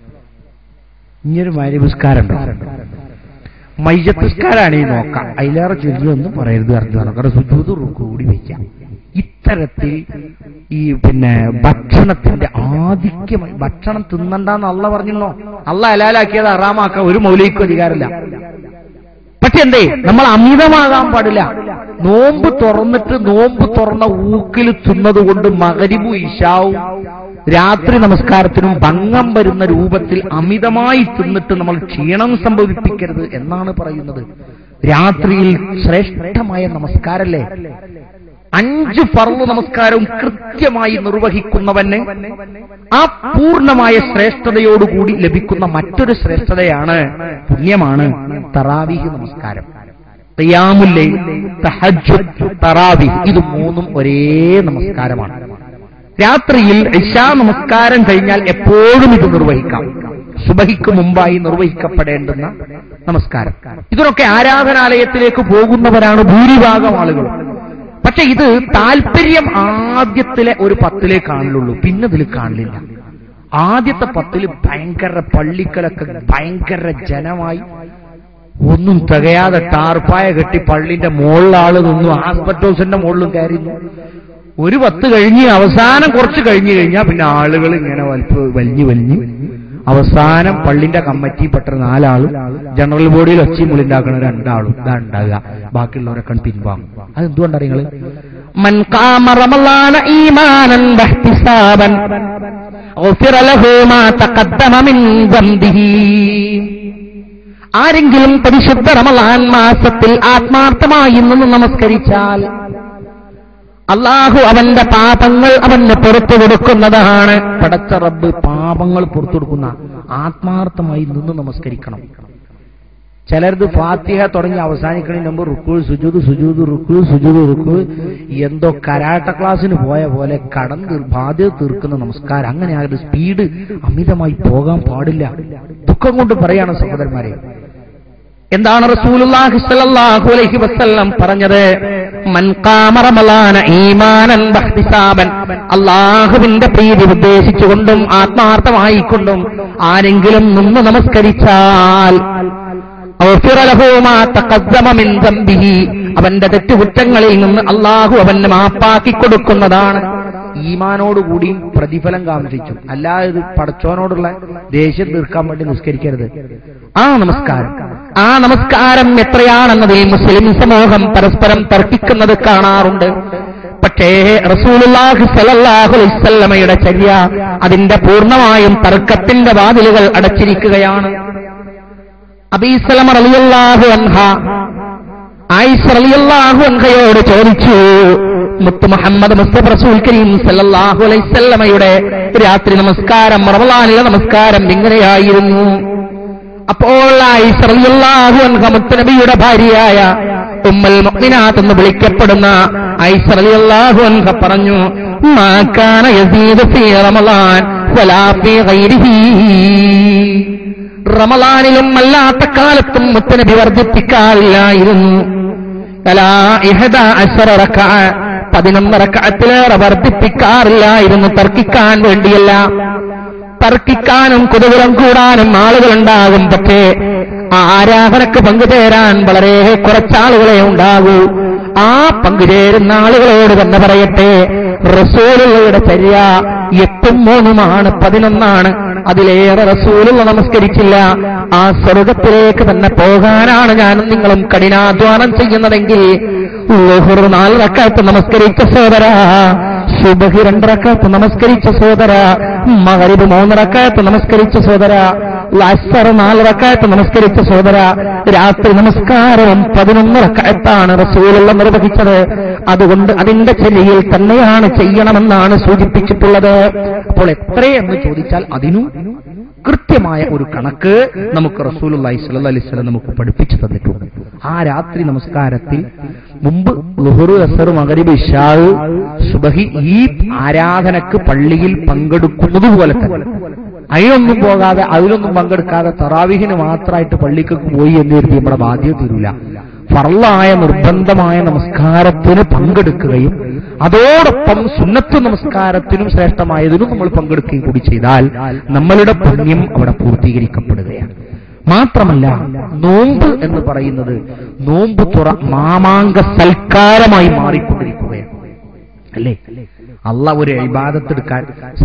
ഇനിയൊരു മരിവിസ്കാരുണ്ടോ? മയ്യത്തുസ്കാരാണ് ഈ നോക്കാം, അതിലേറെ ചൊല്ലിയൊന്നും പറയരുത് അറിഞ്ഞു കാരണം സുജൂദ് കൂടി വയ്ക്കാം. ഇത്തരത്തിൽ ഈ ഭക്ഷണത്തിന്റെ ആധിക്യമായി ഭക്ഷണം തിന്നണ്ടെന്ന് അള്ള പറഞ്ഞിരുന്നോ? അള്ള ഹലാലാക്കിയത് ഹറാമാക്കാൻ ഒരു മൗലിക്കും അധികാരമില്ല. പക്ഷെ എന്തേ നമ്മൾ അമിതമാകാൻ പാടില്ല. നോമ്പ് തുറന്നിട്ട് നോമ്പ് തുറന്ന ഊക്കിൽ തിന്നത് കൊണ്ട് മഗ്‌രിബും ഇശാവും രാത്രി നമസ്കാരത്തിനും ഭംഗം വരുന്ന രൂപത്തിൽ അമിതമായി തിന്നിട്ട് നമ്മൾ ക്ഷീണം സംഭവിപ്പിക്കരുത് എന്നാണ് പറയുന്നത്. രാത്രിയിൽ ശ്രേഷ്ഠമായ നമസ്കാരല്ലേ, 5 ഫർള് നമസ്കാരവും കൃത്യമായി നിർവഹിക്കുന്നവന് ആ പൂർണ്ണമായ ശ്രേഷ്ഠതയോടുകൂടി ലഭിക്കുന്ന മറ്റൊരു ശ്രേഷ്ഠതയാണ്, പുണ്യമാണ് തറാവീഹ് നമസ്കാരം. ഖിയാമുൽ ലൈൽ, തഹജ്ജുദ്, തറാവീഹ് ഇത് മൂന്നും ഒരേ നമസ്കാരമാണ്. രാത്രിയിൽ ഇശാ നമസ്കാരം കഴിഞ്ഞാൽ എപ്പോഴും ഇത് നിർവഹിക്കാം. സുബഹിക്ക് മുമ്പായി നിർവഹിക്കപ്പെടേണ്ടുന്ന നമസ്കാരം. ഇതിനൊക്കെ ആരാധനാലയത്തിലേക്ക് പോകുന്നവരാണ് ഭൂരിഭാഗം ആളുകൾ. പക്ഷെ ഇത് താല്പര്യം ആദ്യത്തിലെ ഒരു 10 കാണുള്ളൂ, പിന്നെ ഇതിൽ കാണില്ല. ആദ്യത്തെ 10 ഭയങ്കര പള്ളിക്കലൊക്കെ ഭയങ്കര ജനമായി, ഒന്നും തികയാതെ ടാർപ്പായ കെട്ടി പള്ളിന്റെ മുകളിലാള് നിന്നു, ആസ്പെറ്റോസിന്റെ മുകളിലും കയറിയിരുന്നു. ഒരു 10 കഴിഞ്ഞ് അവസാനം കുറച്ച് കഴിഞ്ഞു കഴിഞ്ഞാൽ പിന്നെ ആളുകൾ ഇങ്ങനെ വലിഞ്ഞ് അവസാനം പള്ളിന്റെ കമ്മിറ്റിപ്പെട്ട 4 ആളും ജനറൽ ബോഡിയിൽ ഒച്ചമുളിണ്ടാക്കുന്ന 2 ആളും ഇതാ ഉണ്ടാകുക. ബാക്കിയുള്ളവരൊക്കെ പിൻവാങ്ങും. അതെന്തുകൊണ്ടാണ് നിങ്ങൾ മൻ ഖാമ റമളാന ഈമാനൻ വഹ്തിസാബൻ ഗുഫിറ ലഹു മാ തഖദ്ദമ മിൻ ദംബിഹി. ആരെങ്കിലും പരിശുദ്ധ റമളാൻ മാസത്തിൽ ആത്മാർത്ഥമായി നിന്ന് നമസ്കരിച്ചാൽ അല്ലാഹു അവന്റെ പാപങ്ങൾ അവന് പുറത്തു കൊടുക്കുന്നതാണ്. പടച്ച റബ്ബ് പാപങ്ങൾ പുറത്തു കൊടുക്കുന്ന ആത്മാർത്ഥമായി നിന്ന് നമസ്കരിക്കണം. ചിലരത് ഫാത്തിഹ തുടങ്ങി അവസാനിക്കണതിന് മുമ്പ് റുക്കൂ സുജൂദ് സുജൂദ് റുക്കൂ സുജൂദ് റുക്കൂ എന്തോ കരാട്ട ക്ലാസ്സിന് പോയ പോലെ ബാധ്യത തീർക്കുന്ന നമസ്കാരം. അങ്ങനെ ആരുടെ സ്പീഡ് അമിതമായി പോകാൻ പാടില്ല. ദുഃഖം കൊണ്ട് പറയാണ് സഹോദരന്മാരെ. എന്താണ് റസൂലുള്ളാഹി സ്വല്ലല്ലാഹു അലൈഹി വസല്ലം പറഞ്ഞത്? മൻ ഖാമ റമളാന ഈമാനൻ വഹ്തിസാബൻ, അല്ലാഹുവിന്റെ പ്രീതി ഉദ്ദേശിച്ചുകൊണ്ടും ആത്മാർത്ഥമായിക്കൊണ്ടും ആരെങ്കിലും നിന്ന് നമസ്കരിച്ചാൽ ഗുഫിറ ലഹു മാ തഖദ്ദമ മിൻ ദംബിഹി, അവന്റെ തെറ്റുകുറ്റങ്ങളിൽ നിന്ന് അല്ലാഹു അവന് മാപ്പാക്കി കൊടുക്കുന്നതാണ്. ഈമാനോടുകൂടി പ്രതിഫലം കാംക്ഷിച്ചു, അല്ലാതെ ഇത് പടച്ചോനോടുള്ള ദേഷ്യം തീർക്കാൻ വേണ്ടി നിസ്കരിക്കരുത്. ആ നമസ്കാരം എത്രയാണെന്നതിൽ മുസ്ലിം സമൂഹം പരസ്പരം തർക്കിക്കുന്നത് കാണാറുണ്ട്. പക്ഷേ റസൂലുള്ളാഹി സ്വല്ലല്ലാഹു അലൈഹി വസല്ലമയുടെ ചര്യ അതിന്റെ പൂർണ്ണമായും തർക്കത്തിന്റെ വാതിലുകൾ അടച്ചിരിക്കുകയാണ്. അബീ സലമ റളിയല്ലാഹു അൻഹ ആയിഷ റളിയല്ലാഹു അൻഹയോട് ചോദിച്ചു, മുത്ത് മുഹമ്മദ് മുസ്തഫ റസൂൽ കരീം സല്ലല്ലാഹു അലൈഹി വസല്ലമയുടെ രാത്രി നമസ്കാരം, റമളാനിലെ നമസ്കാരം എങ്ങനെയായിരുന്നു? അപ്പോൾ ആയിഷ റളിയല്ലാഹു അൻഹ മുത്തനബിയുടെ ഭാര്യയായ ഉമ്മുൽ മുഅ്മിനാത്ത് എന്ന് വിളിക്കപ്പെടുന്ന ആയിഷ റളിയല്ലാഹു അൻഹ പറഞ്ഞു, മാ കാന യസീദു ഫീ റമളാൻ വലാ ഫീ ഗൈരിഹി. റമളാനിലും അല്ലാത്ത കാലത്തും മുത്തനബി വർദ്ധിപ്പിക്കാറില്ലായിരുന്നു. 11 റക്അ, 11 റക്അത്തിലേറെ വർദ്ധിപ്പിക്കാറില്ലായിരുന്നു. തർക്കിക്കാൻ വേണ്ടിയല്ല. തർക്കിക്കാനും കുതൂഹലം കൂടാനും ആളുകളുണ്ടാകും. പക്ഷേ ആരാധനക്ക് പങ്കുചേരാൻ വളരെ കുറച്ചാളുകളെ ഉണ്ടാകൂ. ആ പങ്കുചേരുന്ന ആളുകളോട് തന്നെ പറയട്ടെ, റസൂലുള്ളാഹിയുടെ ചര്യ 8ഉം 3ഉമാണ്, 11ആണ്. അതിലേറെ റസൂലുള്ള നമസ്കരിച്ചില്ല. ആ സ്വർഗത്തിലേക്ക് തന്നെ പോകാനാണ് ഞാനും നിങ്ങളും കഠിനാധ്വാനം ചെയ്യുന്നതെങ്കിൽ ളുഹർ 4 റക്അത്ത് നമസ്കരിച്ച സോദര, സുബ്ഹി 2 റക്അത്ത് നമസ്കരിച്ച സോദര, മഗ്രിബ് 3 റക്അത്ത് നമസ്കരിച്ച സോദര, അസ്ർ 4 റക്അത്ത് നമസ്കരിച്ച സോദര, രാത്രി നമസ്കാരവും 11 റക്അത്താണ് റസൂലുള്ള നിർവഹിച്ചത്. അതുകൊണ്ട് അതിന്റെ ചര്യയിൽ തന്നെയാണ് ചെയ്യണമെന്നാണ് സൂചിപ്പിച്ചിട്ടുള്ളത്. അപ്പോൾ എത്രയെന്ന് ചോദിച്ചാൽ അതിനും കൃത്യമായ ഒരു കണക്ക് നമുക്ക് റസൂലുള്ളാഹി സ്വല്ലല്ലാഹു അലൈഹി വസല്ലം നമുക്ക് പഠിപ്പിച്ചു തന്നിട്ടുണ്ട്. ആ രാത്രി നമസ്കാരത്തിൽ മുമ്പ് ളുഹർ, അസ്ർ, മഗ്രിബ്, ഇശാ, സുബ്ഹി ഈ ആരാധനക്ക് പള്ളിയിൽ പങ്കെടുക്കുന്നത് പോലെ തന്നെ അതിനൊന്നും പോകാതെ അതിലൊന്നും പങ്കെടുക്കാതെ തറാവീഹിന് മാത്രമായിട്ട് പള്ളിക്ക് പോയി എന്ന് കരുതി നമ്മുടെ ബാധ്യത തീരൂല. ഫർളായ നിർബന്ധമായ നമസ്കാരത്തിന് പങ്കെടുക്കുകയും അതോടൊപ്പം സുന്നത്ത് നമസ്കാരത്തിനും ശ്രേഷ്ഠമായതിനും നമ്മൾ പങ്കെടുക്കുകയും കൂടി ചെയ്താൽ നമ്മളുടെ പുണ്യം അവിടെ പൂർത്തീകരിക്കപ്പെടുകയാണ്. മാത്രമല്ല, നോമ്പ് എന്ന് പറയുന്നത് നോമ്പ് തുറ മാമാങ്ക സൽക്കാരമായി മാറിക്കൊണ്ടിരിക്കുകയാണ്, അല്ലേ? അള്ളാഹ് ഒരു ഇബാദത്തെടുക്കാൻ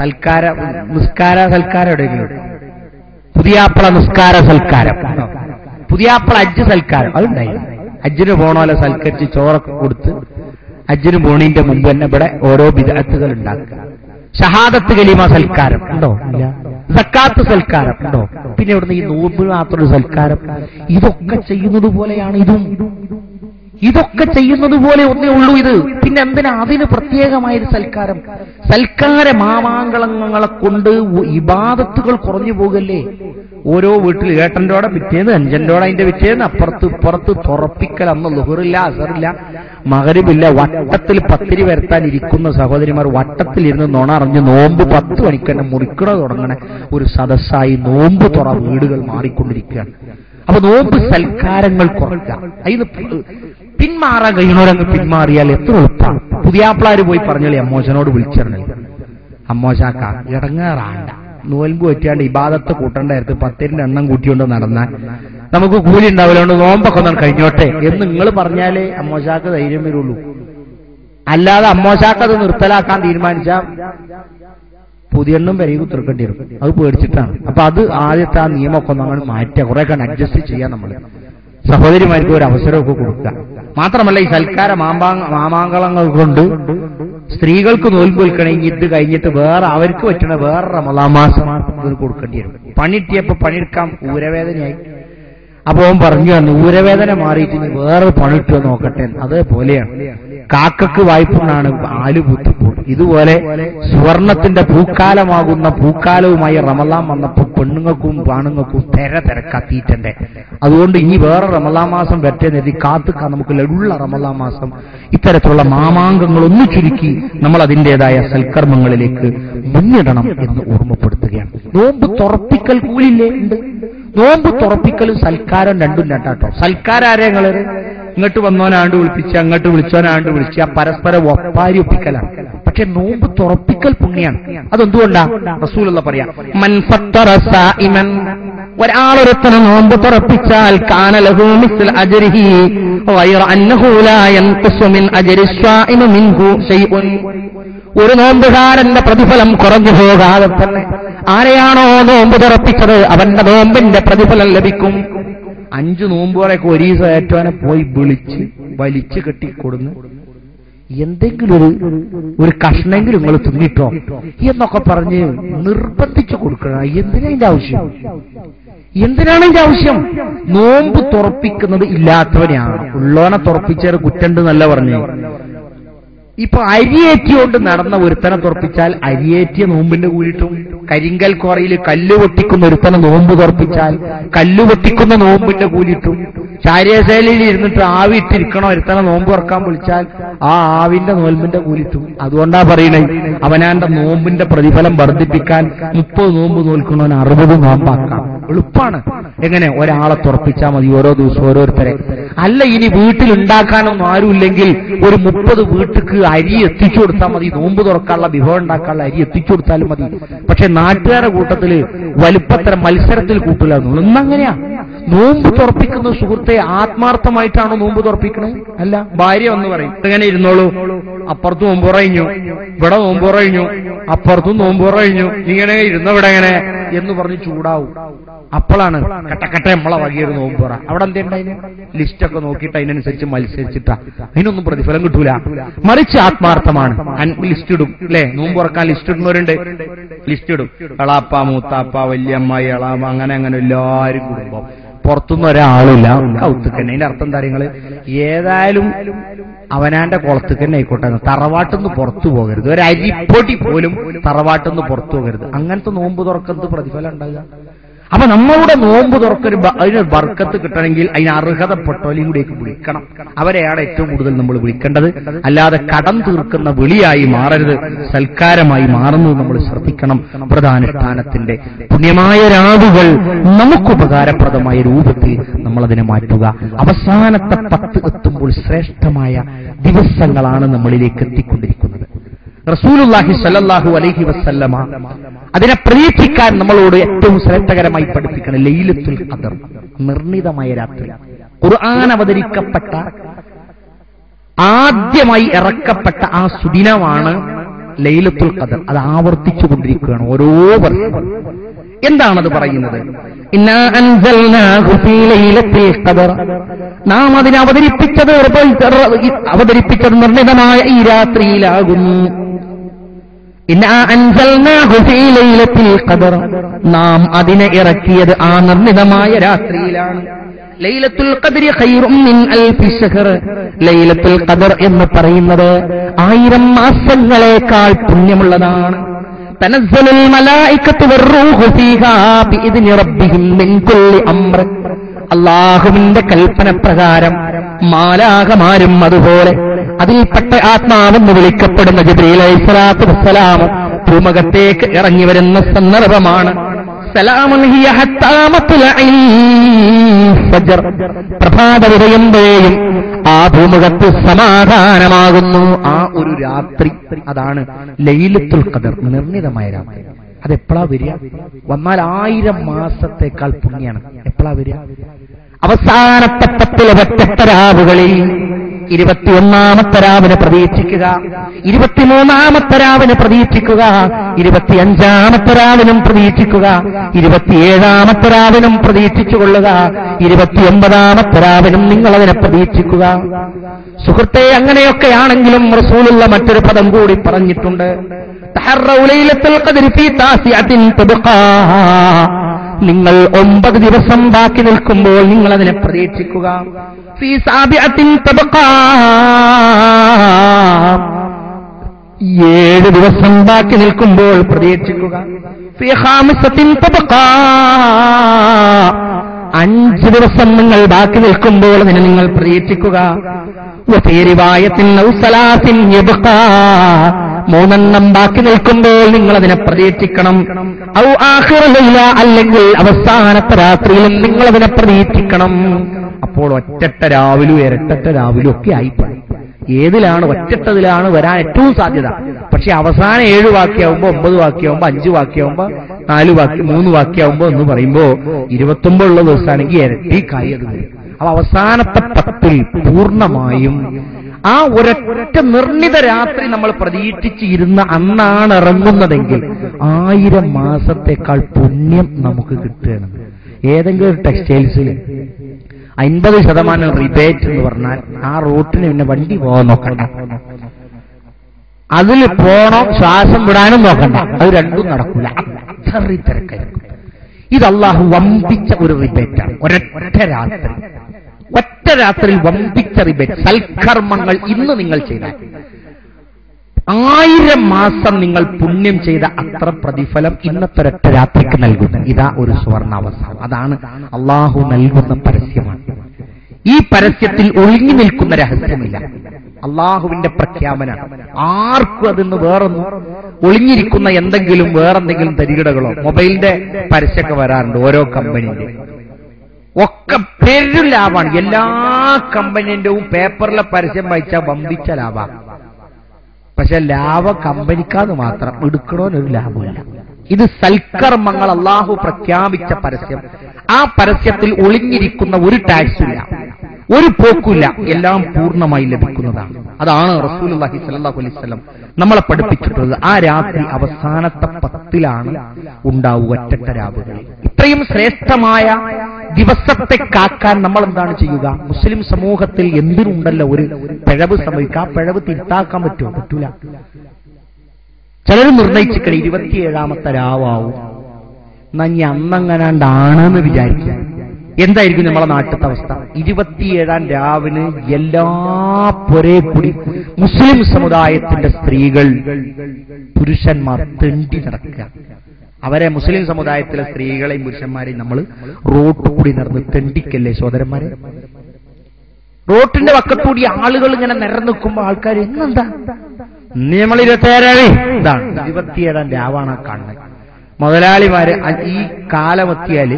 നിസ്കാര സൽക്കാരം എവിടെയെങ്കിലും, പുതിയാപ്പള നിസ്കാര സൽക്കാരം, പുതിയാപ്പള ഹജ്ജ് സൽക്കാരം അതുണ്ടായി. ഹജ്ജിന് പോണോലെ സൽക്കരിച്ച് ചോറൊക്കെ കൊടുത്ത് ഹജ്ജിന് പോണീന്റെ മുമ്പ് തന്നെ ഇവിടെ ഓരോ ബിദ്അത്തുകൾ ഉണ്ടാക്കുക. ഷഹാദത്ത് കലിമ സൽക്കാരം ഉണ്ടോ? ഇല്ല. സക്കാത്ത് സൽക്കാരം ഉണ്ടോ? പിന്നെ ഇവിടുന്ന് ഈ നോമ്പ് മാത്രൊരു സൽക്കാരം. ഇതൊക്കെ ചെയ്യുന്നത് പോലെയാണ് ഇതും. ഇതൊക്കെ ചെയ്യുന്നത് പോലെ ഒന്നേ ഉള്ളൂ ഇത്. പിന്നെ എന്തിനാ അതിന് പ്രത്യേകമായൊരു സൽക്കാരം? സൽക്കാര മാമാങ്കളങ്ങളെ കൊണ്ട് ഇബാദത്തുകൾ കുറഞ്ഞു പോകല്ലേ? ഓരോ വീട്ടിൽ ഏട്ടൻ്റോടെ പിറ്റേന്ന് അഞ്ചൻ്റോടെ അതിന്റെ പിറ്റേന്ന് അപ്പുറത്ത് ഇപ്പുറത്ത് തുറപ്പിക്കൽ. അന്ന് ളുഹറില്ല, അസറില്ല, മഗ്രിബില്ല. വട്ടത്തിൽ പത്തിരി വരുത്താൻ ഇരിക്കുന്ന സഹോദരിമാർ വട്ടത്തിലിരുന്ന് നുണറിഞ്ഞ് നോമ്പ് 10 മണിക്ക് തന്നെ മുറിക്കണ തുടങ്ങണ ഒരു സദസ്സായി നോമ്പ് തുറ വീടുകൾ മാറിക്കൊണ്ടിരിക്കുകയാണ്. അപ്പൊ നോമ്പ് സൽക്കാരങ്ങൾ കുറയ്ക്കുക. അതിന് പിന്മാറാൻ കഴിയണോരങ്ങ് പിന്മാറിയാൽ എത്ര എളുപ്പമാണ്. പുതിയാപ്പിളാര് പോയി പറഞ്ഞോളി അമ്മോശനോട് വിളിച്ചിറങ്ങി, അമ്മോശാക്ക ഇടങ്ങാറാണ്ട, നോൽമ്പ് വെച്ചാണ്ട് ഇബാദത്ത് കൂട്ടണ്ടായിരുന്നു, 10ന്റെ എണ്ണം കൂട്ടിക്കൊണ്ട് നടന്നാൽ നമുക്ക് കൂലി ഉണ്ടാവില്ലോണ്ട് നോമ്പൊക്കെ ഒന്നും കഴിഞ്ഞോട്ടെ എന്ന് നിങ്ങൾ പറഞ്ഞാലേ അമ്മോശാക്ക് ധൈര്യം വരുള്ളൂ. അല്ലാതെ അമ്മോശാക്ക് അത് നിർത്തലാക്കാൻ തീരുമാനിച്ചാൽ പുതിയെണ്ണം വരെയും തീർക്കേണ്ടി വരും. അത് പേടിച്ചിട്ടാണ്. അപ്പൊ അത് ആദ്യത്തെ ആ നിയമമൊക്കെ ഒന്ന് അങ്ങനെ മാറ്റുക, കുറെ ഒക്കെ അഡ്ജസ്റ്റ് ചെയ്യാൻ നമ്മൾ സഹോദരിമാർക്ക് ഒരു അവസരമൊക്കെ കൊടുക്കുക. മാത്രമല്ല ഈ സൽക്കാര മാമാങ്കളങ്ങൾ കൊണ്ട് സ്ത്രീകൾക്ക് നോൽമ്പ് വിൽക്കണമെങ്കിൽ ഇത് കഴിഞ്ഞിട്ട് വേറെ അവർക്ക് പറ്റണ വേറെ റമളാൻ മാസം കൊടുക്കേണ്ടി വരും. പണിട്ടിയപ്പോ പണിയെടുക്കാൻ ഊരവേദനയായി. അപ്പൊ അവൻ പറഞ്ഞു തന്നു, ഊരവേദന മാറിയിട്ട് ഇനി വേറെ പണിട്ടുക നോക്കട്ടെ. അതേപോലെയാണ് കാക്കക്ക് വായ്പുണ്ണാണ് ആല് പൂത്തിപ്പോൾ. ഇതുപോലെ സുവർണത്തിന്റെ പൂക്കാലമാകുന്ന പൂക്കാലവുമായി റമളാൻ വന്നപ്പോൾ പെണ്ണുങ്ങൾക്കും ആണുങ്ങൾക്കും തിരക്കാത്തീറ്റന്റെ. അതുകൊണ്ട് ഇനി വേറെ റമളാൻ മാസം വരട്ടെന്നെതി കാത്തുക്കാൻ നമുക്ക് ലഡുള്ള റമളാൻ മാസം ഇത്തരത്തിലുള്ള മാമാങ്കങ്ങൾ ഒന്ന് ചുരുക്കി നമ്മൾ അതിൻ്റെതായ സൽക്കർമ്മങ്ങളിലേക്ക് മുന്നിടണം എന്ന് ഓർമ്മപ്പെടുത്തുകയാണ്. നോമ്പ് തുറപ്പിക്കൽ കൂലില്ലേ ഉണ്ട്. നോമ്പ് തുറപ്പിക്കലും സൽക്കാരം രണ്ടും രണ്ടാട്ടോ. സൽക്കാരങ്ങള് ഇങ്ങോട്ട് വന്നോനാണ്ട് വിളിപ്പിച്ച് അങ്ങോട്ട് വിളിച്ചോനാണ്ട് വിളിച്ച് ആ പരസ്പരം ഒപ്പാരി ഒപ്പിക്കലാണ്. പക്ഷെ നോമ്പ് തുറപ്പിക്കൽ പുണ്യാണ്. അതെന്തുകൊണ്ടാ? റസൂലുള്ള പറയാ, മൻ ഫത്തറ സായിമൻ, ഒരാളൊരുത്തനെ നോമ്പ് തുറപ്പിച്ചാൽ കാന ലഹു മിസ്ല അജ്രിഹി ഗൈറ അന്നഹു ലാ യൻഖുസു മിൻ അജ്രി സ്വായിമി മിൻഹു ശൈഉൻ. ഒരു നോമ്പുകാരന്റെ പ്രതിഫലം കുറഞ്ഞു പോകാതെ തന്നെ ആരെയാണോ നോമ്പ് തുറപ്പിച്ചത് അവന്റെ നോമ്പിന്റെ പ്രതിഫലം ലഭിക്കും. 5 നോമ്പുകളൊക്കെ ഒരീസം ഏറ്റവനെ പോയി വിളിച്ച് വലിച്ചു കെട്ടിക്കൊടുന്ന് എന്തെങ്കിലും ഒരു കഷ്ണെങ്കിലും നിങ്ങൾ തിന്നിട്ടോ എന്നൊക്കെ പറഞ്ഞ് നിർബന്ധിച്ചു കൊടുക്കണം. എന്തിനാണ് ഇതിന്റെ ആവശ്യം? നോമ്പ് തുറപ്പിക്കുന്നത് ഇല്ലാത്തവനെയാണ്. ഉള്ളവനെ തുറപ്പിച്ചത് കുറ്റണ്ട് എന്നല്ല പറഞ്ഞു. ഇപ്പൊ അരിയേറ്റിയോണ്ട് നടന്ന ഒരുത്തനെ തുറപ്പിച്ചാൽ അരിയേറ്റിയ നോമ്പിന്റെ കൂടിയിട്ടും, കരിങ്കൽ കോറയിൽ കല്ല് പൊട്ടിക്കുന്ന ഒരുത്തനെ നോമ്പ് തുറപ്പിച്ചാൽ കല്ല് പൊട്ടിക്കുന്ന നോമ്പിന്റെ കൂലിയിട്ടും, ചാര്യശൈലിയിൽ ഇരുന്നിട്ട് ആവി ഇട്ടിരിക്കണോ ഒരുത്തനെ നോമ്പ് തുറക്കാൻ വിളിച്ചാൽ ആ ആവിന്റെ നോമ്പിന്റെ കൂലിയിട്ടും. അതുകൊണ്ടാ പറയണേ, അവനാന്റെ നോമ്പിന്റെ പ്രതിഫലം വർദ്ധിപ്പിക്കാൻ 30 നോമ്പ് നോൽക്കണവന് 60 നോമ്പാക്കാം. എളുപ്പമാണ്. എങ്ങനെ? ഒരാളെ തുറപ്പിച്ചാൽ മതി, ഓരോ ദിവസം ഓരോരുത്തരെ. അല്ല ഇനി വീട്ടിലുണ്ടാക്കാനൊന്നും ആരുമില്ലെങ്കിൽ ഒരു 30 വീട്ടിക്ക് അരി എത്തിച്ചു കൊടുത്താൽ മതി. നോമ്പ് തുറക്കാനുള്ള വിഭവം ഉണ്ടാക്കാനുള്ള അരി എത്തിച്ചു കൊടുത്താലും മതി. പക്ഷെ നാട്ടുകാരുടെ കൂട്ടത്തില് വലുപ്പത്തരം മത്സരത്തിൽ കൂട്ടില്ല. ഒന്നങ്ങനെയാ. നോമ്പ് തുറപ്പിക്കുന്ന സുഹൃത്തെ ആത്മാർത്ഥമായിട്ടാണോ നോമ്പ് തുറപ്പിക്കണേ? അല്ല. ഭാര്യ ഒന്ന് പറയും, ഇങ്ങനെ ഇരുന്നോളൂ, അപ്പുറത്ത് നോമ്പുറ കഴിഞ്ഞു, ഇവിടെ നോമ്പുറ കഴിഞ്ഞു, അപ്പുറത്തും നോമ്പുറ കഴിഞ്ഞു, ഇങ്ങനെ ഇരുന്നവിടെ എങ്ങനെ എന്ന് പറഞ്ഞ് ചൂടാവും. അപ്പോഴാണ് കട്ടക്കട്ട നമ്മളെ വകയൊരു നോമ്പുറ. അവിടെ എന്തുണ്ടായിന്? ലിസ്റ്റൊക്കെ നോക്കിയിട്ട് അതിനനുസരിച്ച് മത്സരിച്ചിട്ടാ. അതിനൊന്നും പ്രതിഫലം കിട്ടൂല. മറിച്ച് ആത്മാർത്ഥമാണ്. ലിസ്റ്റ് ഇടും അല്ലെ? നോമ്പുറക്കാൻ ലിസ്റ്റ് ഇടുന്നവരുണ്ട്. ലിസ്റ്റ് ഇടും. എളാപ്പ, മൂത്താപ്പ, വല്യമ്മായി, എളാമ, അങ്ങനെ എല്ലാവരും കുടുംബം. പുറത്തുനിന്ന് ഒരാളില്ല. കൗത്തുക്കന്നെ. അതിന്റെ അർത്ഥം കാര്യങ്ങള് ഏതായാലും അവനാന്റെ കുളത്തുക്കന്നെ ആയിക്കോട്ടെ. തറവാട്ടിന്ന് പുറത്തു പോകരുത്. ഒരു അരിപ്പൊടി പോലും തറവാട്ടിന്ന് പുറത്തു പോകരുത്. അങ്ങനത്തെ നോമ്പ് തുറക്കുന്നത് പ്രതിഫലം ഉണ്ടാകുക. അപ്പൊ നമ്മളുടെ നോമ്പ് തുറക്കൊരു അതിന് ബർക്കത്ത് കിട്ടണമെങ്കിൽ അതിന് അർഹതപ്പെട്ടവരെയും കൂടിയൊക്കെ വിളിക്കണം. അവരെയാണ് ഏറ്റവും കൂടുതൽ നമ്മൾ വിളിക്കേണ്ടത്. അല്ലാതെ കടം തീർക്കുന്ന വിളിയായി മാറരുത്, സൽക്കാരമായി മാറുന്നത് നമ്മൾ ശ്രദ്ധിക്കണം. പ്രധാനുഷ്ഠാനത്തിന്റെ പുണ്യമായ രാവുകൾ നമുക്ക് ഉപകാരപ്രദമായ രൂപത്തിൽ നമ്മളതിനെ മാറ്റുക. അവസാനത്തെ 10 എത്തുമ്പോൾ ശ്രേഷ്ഠമായ ദിവസങ്ങളാണ് നമ്മളിലേക്ക് എത്തിക്കൊണ്ടിരിക്കുന്നത്. റസൂലുള്ളാഹി സ്വല്ലല്ലാഹു അലൈഹി വസല്ലമ അതിനെ പ്രതീക്ഷിക്കാൻ നമ്മളോട് ഏറ്റവും ശ്രേഷ്ഠകരമായി പഠിപ്പിക്കണം ലൈലത്തുൽ ഖദർ, നിർണിതമായ രാത്രി. ഖുർആൻ അവതരിക്കപ്പെട്ട ആദ്യമായി ഇറക്കപ്പെട്ട ആ സുദിനമാണ് ലൈലത്തുൽ ഖദർ. അത് ആവർത്തിച്ചുകൊണ്ടിരിക്കുകയാണ് ഓരോ വർഷവും. എന്താണത് പറയുന്നത്? ഇന്നാ അൻസൽനാഹു ഫീ ലൈലത്തുൽ ഖദർ. നാം അതിനെ അവതരിപ്പിച്ചത് നിർണിതമായ ഈ രാത്രിയിലാകുന്നു. ഇന്നാ അൻസൽനാഹു ഫീ ലൈലത്തുൽ ഖദർ. നാം അതിനെ ഇറക്കിയത് ആ നിർണിതമായ രാത്രിയിലാണ്. ലൈലത്തുൽ ഖദ്രി ഖൈറും മിൻ അൽഫി ശഹർ. ലൈലത്തുൽ ഖദർ എന്ന് പറയുന്നത് 1000 മാസങ്ങളേക്കാൾ പുണ്യമുള്ളതാണ്. തനസ്സലുൽ മലായികത്തു വറൂഹു ഫീഹാ ബിഇദ്നി റബ്ബിഹിം മിൻ കുല്ലി അംർ. അല്ലാഹുവിന്റെ കൽപ്പന പ്രകാരം മാലാഖമാരും അതുപോലെ അതിൽപ്പെട്ട ആത്മാവെന്ന് വിളിക്കപ്പെടുന്ന ജിബ്രീൽ അലൈഹിസ്സലാത്തു വസ്സലാം ഭൂമുഖത്തേക്ക് ഇറങ്ങി വരുന്ന സന്ദർഭമാണ്. സലാമുൻ ഹിയ ഹത്താ മത്ലഇൽ ഫജ്ർ, പ്രഭാതമുദയംവരെയും ആ ഭൂമുഖത്ത് സമാധാനമാകുന്നു. ആ ഒരു രാത്രി, അതാണ് ലൈലത്തുൽ ഖദർ, നിർണിതമായ രാത്രി. അതെപ്പോഴാ വരിക? വന്നാൽ 1000 മാസത്തേക്കാൾ പുണ്യാണ്. എപ്പോഴാ വരിക? അവസാനത്തെ 10 ഒറ്റ രാവുകളിൽ 21ാമത്തെ രാവിനെ പ്രതീക്ഷിക്കുക, 23ാമത്തെ രാവിനെ പ്രതീക്ഷിക്കുക, 25ാമത്തെ രാവിനും പ്രതീക്ഷിക്കുക, 27ാമത്തെ രാവിനും പ്രതീക്ഷിച്ചുകൊള്ളുക, 29ാമത്തെ രാവിനും നിങ്ങളതിനെ പ്രതീക്ഷിക്കുക. സുഹൃത്തെ, അങ്ങനെയൊക്കെയാണെങ്കിലും റസൂലുള്ള മറ്റൊരു പദം കൂടി പറഞ്ഞിട്ടുണ്ട്. തഹറൗ ലൈലത്തുൽ ഖദ്രി ഫീ താസിഅത്തിൻ തബ്ഖാ, നിങ്ങൾ 9 ദിവസം ബാക്കി നിൽക്കുമ്പോൾ നിങ്ങൾ അതിനെ പ്രതീക്ഷിക്കുക. ഫീ സാബിഅത്തിൻ തബ്ഖാ, 7 ദിവസം ബാക്കി നിൽക്കുമ്പോൾ പ്രതീക്ഷിക്കുക. ഫീ ഖാമിസത്തിൻ തബ്ഖാ, 5 ദിവസം നിങ്ങൾ ബാക്കി നിൽക്കുമ്പോൾ അതിനെ നിങ്ങൾ പ്രതീക്ഷിക്കുക. വഫീ റിവായത്തിൻ ഔ സലാസിൻ യബ്ഖാ, 3 ബാക്കി നിൽക്കുമ്പോൾ നിങ്ങൾ അതിനെ പ്രതീക്ഷിക്കണം. ഔ ആഖിറ ലൈല, അല്ലെങ്കിൽ അവസാനത്തെ രാത്രിയിലും നിങ്ങൾ അതിനെ പ്രതീക്ഷിക്കണം. അപ്പോൾ ഒറ്റട്ട രാവിലും ഇരട്ട രാവിലും ഒക്കെ ആയിപ്പോയി. ഏതിലാണ്? ഒറ്റട്ടതിലാണ് വരാൻ ഏറ്റവും സാധ്യത. പക്ഷെ അവസാനം 7 വാക്യാവുമ്പോ, 9 വാക്യാവുമ്പോ, 5 വാക്യാവുമ്പോ, 3 വാക്യാവുമ്പോ എന്ന് പറയുമ്പോ 29 ഉള്ള ദിവസമാണെങ്കിൽ ഇരട്ടിക്കായി അത് വരും. അപ്പൊ അവസാനത്തെ 10 പൂർണ്ണമായും ആ ഒരൊറ്റ നിർണിത രാത്രി നമ്മൾ പ്രതീക്ഷിച്ചിരുന്ന അന്നാണ് ഇറങ്ങുന്നതെങ്കിൽ 1000 മാസത്തേക്കാൾ പുണ്യം നമുക്ക് കിട്ടുകയാണ്. ഏതെങ്കിലും ഒരു ടെക്സ്റ്റൈൽസിൽ 50% റിബേറ്റ് എന്ന് പറഞ്ഞാൽ ആ റൂട്ടിന് പിന്നെ വണ്ടി പോകാൻ നോക്കണ്ട, അതിൽ പോണോ ശ്വാസം വിടാനും നോക്കണ്ട, അത് രണ്ടും നടക്കില്ല. അത്രയും തിരക്കായിരിക്കും. ഇത് അല്ലാഹു വമ്പിച്ച ഒരു റിബേറ്റാണ്. ഒറ്റ രാത്രിയിൽ വമ്പിച്ച റിബേറ്റ്. സൽക്കർമ്മങ്ങൾ ഇന്ന് നിങ്ങൾ ചെയ്താൽ 1000 മാസം നിങ്ങൾ പുണ്യം ചെയ്ത അത്ര പ്രതിഫലം ഇന്നത്തെ ഒരൊറ്റ രാത്രിക്ക് നൽകുന്നു. ഇതാ ഒരു സുവർണാവസരം. അതാണ് അള്ളാഹു നൽകുന്ന പരസ്യമാണ്. ഈ പരസ്യത്തിൽ ഒളിഞ്ഞു നിൽക്കുന്ന രഹസ്യമില്ല. അള്ളാഹുവിന്റെ പ്രഖ്യാപന. ആർക്കും അതിന്ന് വേറൊന്നും ഒളിഞ്ഞിരിക്കുന്ന വേറെന്തെങ്കിലും തരികിടകളോ, മൊബൈലിന്റെ പരസ്യമൊക്കെ വരാറുണ്ട് ഓരോ കമ്പനിന്റെ. ഒക്കെ പെരും ലാഭമാണ്. എല്ലാ കമ്പനിന്റെയും പേപ്പറിലെ പരസ്യം വായിച്ചാൽ വമ്പിച്ച ലാഭമാണ്. പക്ഷെ ലാഭം കമ്പനിക്കാന്ന് മാത്രം, എടുക്കണോന്നൊരു ലാഭമില്ല. ഇത് സൽക്കർമ്മങ്ങൾ അള്ളാഹു പ്രഖ്യാപിച്ച പരസ്യം. ആ പരസ്യത്തിൽ ഒളിഞ്ഞിരിക്കുന്ന ഒരു ടാക്സും ഇല്ല, ഒരു പോക്കില്ല, എല്ലാം പൂർണ്ണമായി ലഭിക്കുന്നതാണ്. അതാണ് റസൂലുള്ളാഹി സ്വല്ലല്ലാഹു അലൈഹി വസല്ലം നമ്മളെ പഠിപ്പിച്ചിട്ടുള്ളത്. ആ രാത്രി അവസാനത്തെ 10 ഉണ്ടാവുക, ഒറ്റ രാവുകളിൽ. ഇത്രയും ശ്രേഷ്ഠമായ ദിവസത്തെ കാക്കാൻ നമ്മൾ എന്താണ് ചെയ്യുക? മുസ്ലിം സമൂഹത്തിൽ എന്തിനുണ്ടല്ലോ ഒരു പിഴവ് സംഭവിക്കുക. ആ പിഴവ് തിരുത്താക്കാൻ പറ്റുമോ? പറ്റൂല. ചിലർ നിർണയിച്ചിക്കണ 27ാമത്തെ രാവാവും, എന്നാ ഇനി അന്നങ്ങനാണ്ടാണെന്ന് വിചാരിക്കുക. എന്തായിരിക്കും നമ്മളെ നാട്ടിലത്തെ അവസ്ഥ? 27ാം രാവിന് എല്ലാ പൊരേ കൂടി മുസ്ലിം സമുദായത്തിന്റെ സ്ത്രീകൾ, പുരുഷന്മാർ തെണ്ടി നടക്കുക. അവരെ മുസ്ലിം സമുദായത്തിലെ സ്ത്രീകളെയും പുരുഷന്മാരെയും നമ്മൾ റോഡ് കൂടി നടന്ന് തെണ്ടിക്കല്ലേ സോദരന്മാരെ? റോട്ടിന്റെ വക്കത്തൂടി ആളുകൾ ഇങ്ങനെ നിരന്നിക്കുമ്പോ ആൾക്കാർ ഇന്നെന്താ നമ്മൾ 27 ഇതാണ് 27ാം രാവാണ് കാണുന്നത്. മുതലാളിമാര് ഈ കാലമെത്തിയാല്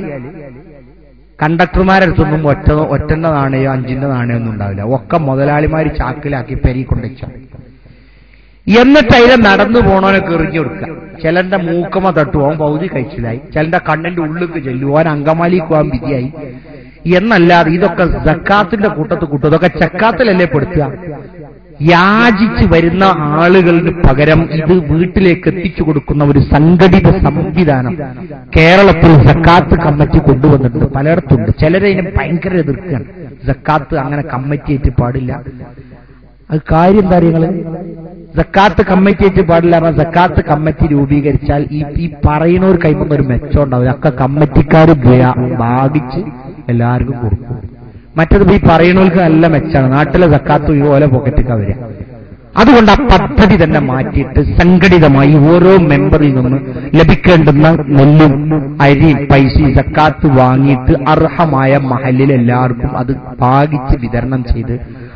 കണ്ടക്ടർമാരെടുത്തൊന്നും ഒറ്റന്റെ നാണയോ 5ന്റെ നാണയോ ഒന്നും ഉണ്ടാവില്ല. ഒക്കെ മുതലാളിമാര് ചാക്കിലാക്കി പെരി കൊണ്ടുവച്ച. എന്നിട്ട് അതിലെ നടന്നു പോണോനൊക്കെ എറിഞ്ഞു കൊടുക്കുക. ചിലന്റെ മൂക്കമ തട്ടുപോകാൻ പൗതി കഴിച്ചിലായി, ചിലന്റെ കണ്ണിന്റെ ഉള്ളിലേക്ക് ചെല്ലുവാൻ അങ്കമാലിക്ക് പോകാൻ വിധിയായി. എന്നല്ലാതെ ഇതൊക്കെ സക്കാത്തിന്റെ കൂട്ടത്തിൽ ഇതൊക്കെ ചക്കാത്തിലല്ലേ പെടുത്തുക? യാചിച്ച് വരുന്ന ആളുകൾക്ക് പകരം ഇത് വീട്ടിലേക്ക് എത്തിച്ചു കൊടുക്കുന്ന ഒരു സംഘടിത സംവിധാനം കേരളത്തിൽ സക്കാത്ത് കമ്മിറ്റി കൊണ്ടുവന്നിട്ടുണ്ട്. പലയിടത്തുണ്ട്. ചിലരതിനെ ഭയങ്കര എതിർക്കുകയാണ്. സക്കാത്ത് അങ്ങനെ കമ്മിറ്റി ആയിട്ട് പാടില്ല. അത് കാര്യം എന്താ അറിയങ്ങള്? സക്കാത്ത് കമ്മിറ്റി ആയിട്ട് പാടില്ല. കാരണം സക്കാത്ത് കമ്മിറ്റി രൂപീകരിച്ചാൽ ഈ പറയുന്നവർ കൈമുന്ന ഒരു മെച്ചം ഉണ്ടാവില്ല. ഒക്കെ കമ്മിറ്റിക്കാർ ഭാഗിച്ച് എല്ലാവർക്കും കൊടുക്കും. മറ്റത് ഈ പറയുന്നവർക്ക് നല്ല മെച്ചാണ്. നാട്ടിലെ സക്കാത്ത് ഇതുപോലെ പോക്കറ്റൊക്കെ വരിക. അതുകൊണ്ട് ആ പദ്ധതി തന്നെ മാറ്റിയിട്ട് സംഘടിതമായി ഓരോ മെമ്പറിൽ നിന്ന് ലഭിക്കേണ്ടുന്ന നെല്ലും അരിയും പൈസയും സക്കാത്ത് വാങ്ങിയിട്ട് അർഹമായ മഹലിൽ എല്ലാവർക്കും അത് ഭാഗിച്ച് വിതരണം ചെയ്ത്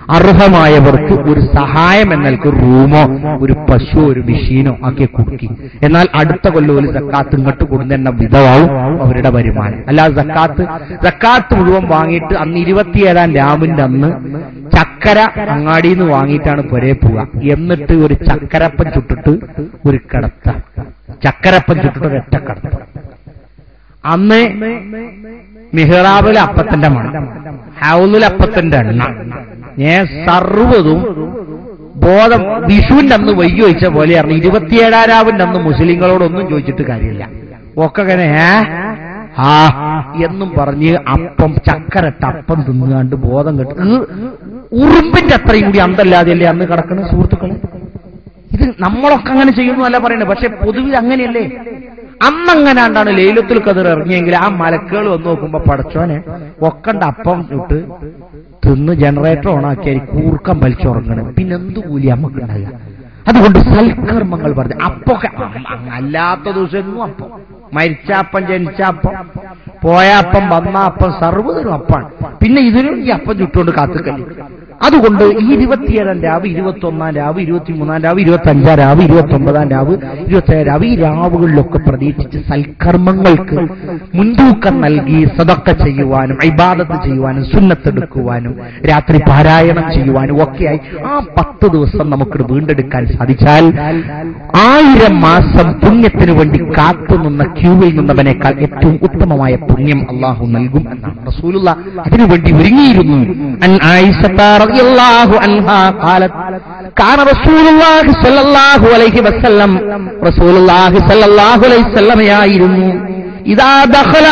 അർഹമായവർക്ക് ഒരു സഹായം എന്നൽക്ക് റൂമോ ഒരു പശുവോ ഒരു മെഷീനോ ഒക്കെ കൊടുക്കി. എന്നാൽ അടുത്ത കൊല്ലം ഒരു സക്കാത്ത് ഇങ്ങോട്ട് കൊടുക്കുന്ന വിധമാവും അവരുടെ വരുമാനം. അല്ലാതെ സക്കാത്ത് മുഴുവൻ വാങ്ങിയിട്ട് അന്ന് 27-ാം രാവിന്റെ അന്ന് ചക്കര അങ്ങാടിയിൽ നിന്ന് വാങ്ങിയിട്ടാണ് പുരേ പോവുക. എന്നിട്ട് ഒരു ചക്കരപ്പം ചുട്ടിട്ട് ഒരു കിടത്ത, ചക്കരപ്പം ചുട്ടിട്ട് ഒരൊറ്റ കിടത്ത. അന്ന് മിഹ്റാബിലെ അപ്പത്തിന്റെ മണം, ഹൗലിലെ അപ്പത്തിന്റെ എണ്ണ, സർവ്വതും ബോധം വിഷുവിന്റെ അന്ന് വയ്യ ചോദിച്ച പോലെയാണ്. 27-ാം രാവിന്റെ അന്ന് മുസ്ലിങ്ങളോടൊന്നും ചോദിച്ചിട്ട് കാര്യമില്ല. ഒക്കെ അങ്ങനെ എന്നും പറഞ്ഞ് അപ്പം ചക്കരട്ട അപ്പം തിന്നുകാണ്ട് ബോധം കെട്ട് ഉറുമ്പിന്റെ അത്രയും കൂടി അന്തല്ലാതെയല്ലേ അന്ന് കിടക്കുന്ന സുഹൃത്തുക്കളെ. ഇത് നമ്മളൊക്കെ അങ്ങനെ ചെയ്യുന്നു അല്ല പറയുന്നത്, പക്ഷെ പൊതുവിൽ അങ്ങനെയല്ലേ. അന്നങ്ങനാണ്ടാണ് ലൈലത്തുൽ ഖദർ ഇറങ്ങിയെങ്കിൽ ആ മലക്കുകൾ വന്ന് നോക്കുമ്പോ പടച്ചോനെ ഒക്കണ്ട അപ്പം ചുട്ട് തിന്ന് ജനറേറ്റർ ഓണാക്കിയാൽ കൂർക്കം വലിച്ചുറങ്ങണം. പിന്നെന്ത് കൂലി നമുക്ക് ഉണ്ടാകുക? അതുകൊണ്ട് സൽക്കർമ്മങ്ങൾ പറഞ്ഞു. അപ്പൊക്കെ അല്ലാത്ത ദിവസം അപ്പം, മരിച്ചാപ്പം ജനിച്ചാപ്പം പോയാപ്പം വന്നാപ്പം സർവ്വതിനും അപ്പാണ്. പിന്നെ ഇതിനും ഈ അപ്പം ചുട്ടുകൊണ്ട് കാത്തുക്കല്ലേ. അതുകൊണ്ട് ഈ 27-ാം രാവ്, 21-ാം രാവ്, 23-ാം രാവ്, 25-ാം രാവ്, 29-ാം രാവ്, 27-ാം രാവ്, ഈ രാവുകളിലൊക്കെ പ്രതീക്ഷിച്ച് സൽക്കർമ്മങ്ങൾക്ക് മുൻതൂക്കം നൽകി സദഖ ചെയ്യുവാനും ഇബാദത്ത് ചെയ്യുവാനും സുന്നത്തെടുക്കുവാനും രാത്രി പാരായണം ചെയ്യുവാനും ഒക്കെയായി ആ 10 ദിവസം നമുക്ക് വീണ്ടെടുക്കാൻ സാധിച്ചാൽ 1000 മാസം പുണ്യത്തിനു വേണ്ടി കാത്തുനിന്ന ക്യൂവിൽ നിന്നവനേക്കാൾ ഏറ്റവും ഉത്തമമായ പുണ്യം അള്ളാഹു നൽകും എന്നാണ് റസൂലുള്ള അതിനുവേണ്ടി ഒരുങ്ങിയിരുന്നു. റളിയല്ലാഹു അൻഹാ ഖാലത് കാന റസൂലുള്ളാഹി സ്വല്ലല്ലാഹു അലൈഹി വസല്ലം റസൂലുള്ളാഹി സ്വല്ലല്ലാഹു അലൈഹി വസല്ലമയായിരുന്നു ഇദാ ദഖല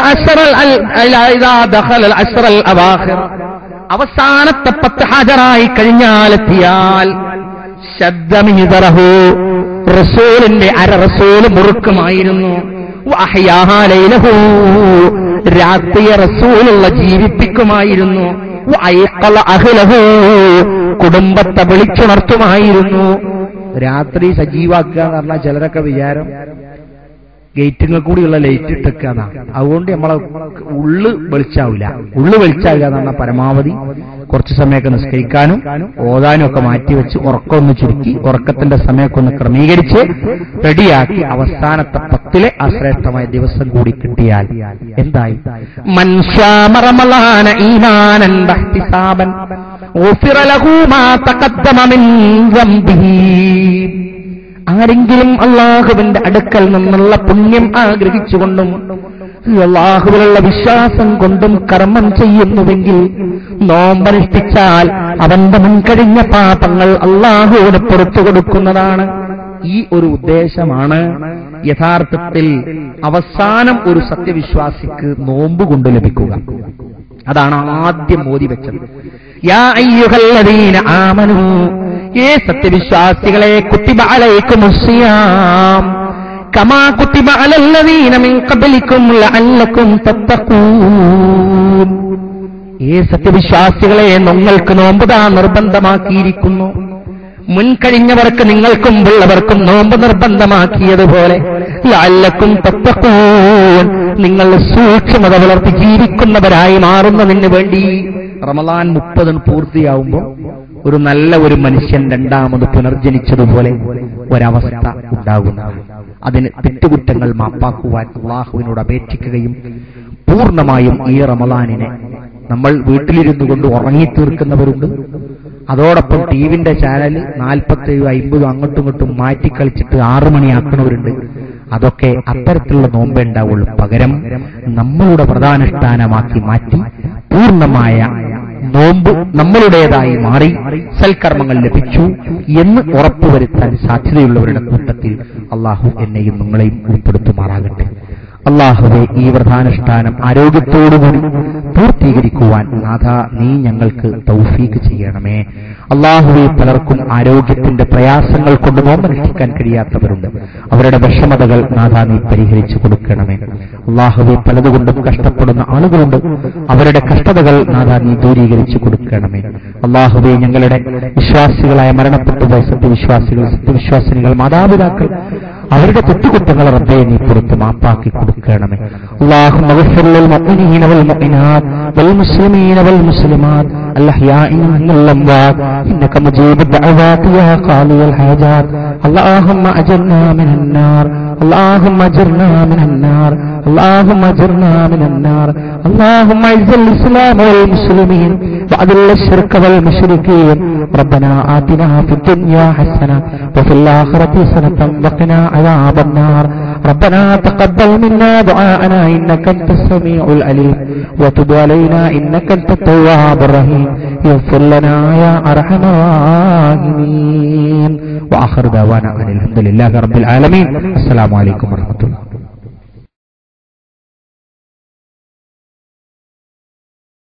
അശ്റൽ അവാഖിർ അവസാനത്തെ 10 ഹജറായി കഴിഞ്ഞാലെത്തിയാൽ ശദ്ദ മിദറഹു റസൂലിന്റെ റസൂൽ മുറുക്കുമായിരുന്നു. വഅഹ്യാഹാ ലൈലഹു രാത്രിയെ റസൂലുള്ള ജീവിപ്പിക്കുമായിരുന്നു. കുടുംബത്തെ വിളിച്ചുണർത്തുമായിരുന്നു. രാത്രി സജീവാക്കുക എന്ന് പറഞ്ഞാൽ ചിലരൊക്കെ വിചാരം ഗേറ്റിങ്ങ കൂടിയുള്ള ലൈറ്റ് ഇട്ടേക്കാന്നാ. അതുകൊണ്ട് നമ്മളെ ഉള്ളു വെളിച്ചാവില്ല. ഉള്ളു വെളിച്ചാവുക എന്ന് പറഞ്ഞാൽ പരമാവധി കുറച്ചു സമയമൊക്കെ നിസ്കരിക്കാനും ഓതാനും ഒക്കെ മാറ്റിവെച്ച് ഉറക്കമൊന്ന് ചുരുക്കി ഉറക്കത്തിന്റെ സമയമൊക്കെ ഒന്ന് ക്രമീകരിച്ച് റെഡിയാക്കി അവസാനത്തെ 10-ലെ ആ ശ്രേഷ്ഠമായ ദിവസം കൂടി കിട്ടിയാൽ എന്തായി? ആരെങ്കിലും അള്ളാഹുവിന്റെ അടുക്കൽ നിന്നുള്ള പുണ്യം ആഗ്രഹിച്ചുകൊണ്ടും അള്ളാഹുവിലുള്ള വിശ്വാസം കൊണ്ടും കർമ്മം ചെയ്യുന്നുവെങ്കിൽ നോമ്പനുഷ്ഠിച്ചാൽ അവന്റെ മുൻകഴിഞ്ഞ പാപങ്ങൾ അള്ളാഹുവിന് പുറത്തു കൊടുക്കുന്നതാണ്. ഈ ഒരു ഉദ്ദേശമാണ് യഥാർത്ഥത്തിൽ അവസാനം ഒരു സത്യവിശ്വാസിക്ക് നോമ്പ് കൊണ്ട് ലഭിക്കുക. അതാണ് ആദ്യം മോദി വെച്ചത്. യാ അയ്യുഹല്ലദീന ആമനൂ, ഏ സത്യവിശ്വാസികളെ, കുത്തിബ അലൈക്കുമുസ്സിയാം കമാ കുത്തിബ അലല്ലദീന മിൻ ഖബ്ലിക്കും ലഅല്ലക്കും തത്തഖൂൻ. ഏ സത്യവിശ്വാസികളെ, നിങ്ങൾക്ക് നോമ്പ് നിർബന്ധമാക്കിയിരിക്കുന്നു. മുൻകഴിഞ്ഞവർക്ക് നിങ്ങൾക്കും ഉള്ളവർക്കും നോമ്പ് നിർബന്ധമാക്കിയതുപോലെ ലഅല്ലക്കും തത്തഖൂൻ, നിങ്ങൾ സൂക്ഷ്മത വളർത്തി ജീവിക്കുന്നവരായി മാറുന്നതിന് വേണ്ടി. റമളാൻ 30 പൂർത്തിയാവുമ്പോൾ ഒരു നല്ല ഒരു മനുഷ്യൻ രണ്ടാമത് പുനർജനിച്ചതുപോലെ ഒരവസ്ഥ ഉണ്ടാകുന്നതാണ്. അതിന് തെറ്റുകുറ്റങ്ങൾ മാപ്പാക്കുവാൻ അള്ളാഹുവിനോട് അപേക്ഷിക്കുകയും പൂർണ്ണമായും ഈ റമളാനിനെ നമ്മൾ വീട്ടിലിരുന്നു കൊണ്ട് ഉറങ്ങിത്തീർക്കുന്നവരുണ്ട്. അതോടൊപ്പം ടിവിന്റെ ചാനൽ 47, 50 അങ്ങോട്ടും ഇങ്ങോട്ടും മാറ്റിക്കളിച്ചിട്ട് 6 മണിയാക്കുന്നവരുണ്ട്. അതൊക്കെ അത്തരത്തിലുള്ള നോമ്പേ ഉണ്ടാവുള്ളൂ. പകരം നമ്മളുടെ പ്രധാനുഷ്ഠാനമാക്കി മാറ്റി പൂർണ്ണമായ നോമ്പ് നമ്മളുടേതായി മാറി സൽക്കർമ്മങ്ങൾ ലഭിച്ചു എന്ന് ഉറപ്പുവരുത്താൻ സാധ്യതയുള്ളവരുടെ കൂട്ടത്തിൽ അള്ളാഹു എന്നെയും നിങ്ങളെയും ഉൾപ്പെടുത്തുമാറാകട്ടെ. അള്ളാഹുവെ, ഈ വ്രതാനുഷ്ഠാനം ആരോഗ്യത്തോടുകൂടി പൂർത്തീകരിക്കുവാൻ നാഥ നീ ഞങ്ങൾക്ക് തൗഫീക്ക് ചെയ്യണമേ. അള്ളാഹുവെ, പലർക്കും ആരോഗ്യത്തിന്റെ പ്രയാസങ്ങൾ കൊണ്ട് നോമ്പനുഷ്ഠിക്കാൻ കഴിയാത്തവരുണ്ട്. അവരുടെ വിഷമതകൾ നാഥ നീ പരിഹരിച്ചു കൊടുക്കണമേ. അള്ളാഹുവെ, പലതുകൊണ്ടും കഷ്ടപ്പെടുന്ന ആളുകളുണ്ട്. അവരുടെ കഷ്ടതകൾ നാഥ നീ ദൂരീകരിച്ചു കൊടുക്കണമേ. അള്ളാഹുവെ, ഞങ്ങളുടെ വിശ്വാസികളായ മരണപ്പെട്ടുപോയ സത്യവിശ്വാസിനികൾ, മാതാപിതാക്കൾ, അവരുടെ തെറ്റുകുറ്റങ്ങൾ റബ്ബേ നീ പുറത്ത് മാപ്പാക്കി കൊടുക്കണമേ. അല്ലാഹുമ്മ ഗ്ഫിർ ലിൽ മുഅ്മിനീന വൽ മുഅ്മിനാത്ത് വൽ മുസ്ലിമീന വൽ മുസ്ലിമാത്ത് الأحياء من الأموات إنك مجيب الدعوات يا قاضي الحاجات اللهم أجرنا من النار اللهم أجرنا من النار اللهم أجرنا من النار اللهم أعز الإسلام والمسلمين وأذل الشرك والمشركين ربنا آتنا في الدنيا حسنة وفي الآخرة حسنة وقنا عذاب النار ربنا تقبل منا دعاءنا إنك أنت السميع العليم وتب علينا إنك أنت التواب الرحيم اغفر لنا يا أرحم الراحمين وآخر دعوانا أن الحمد لله رب العالمين السلام عليكم ورحمة الله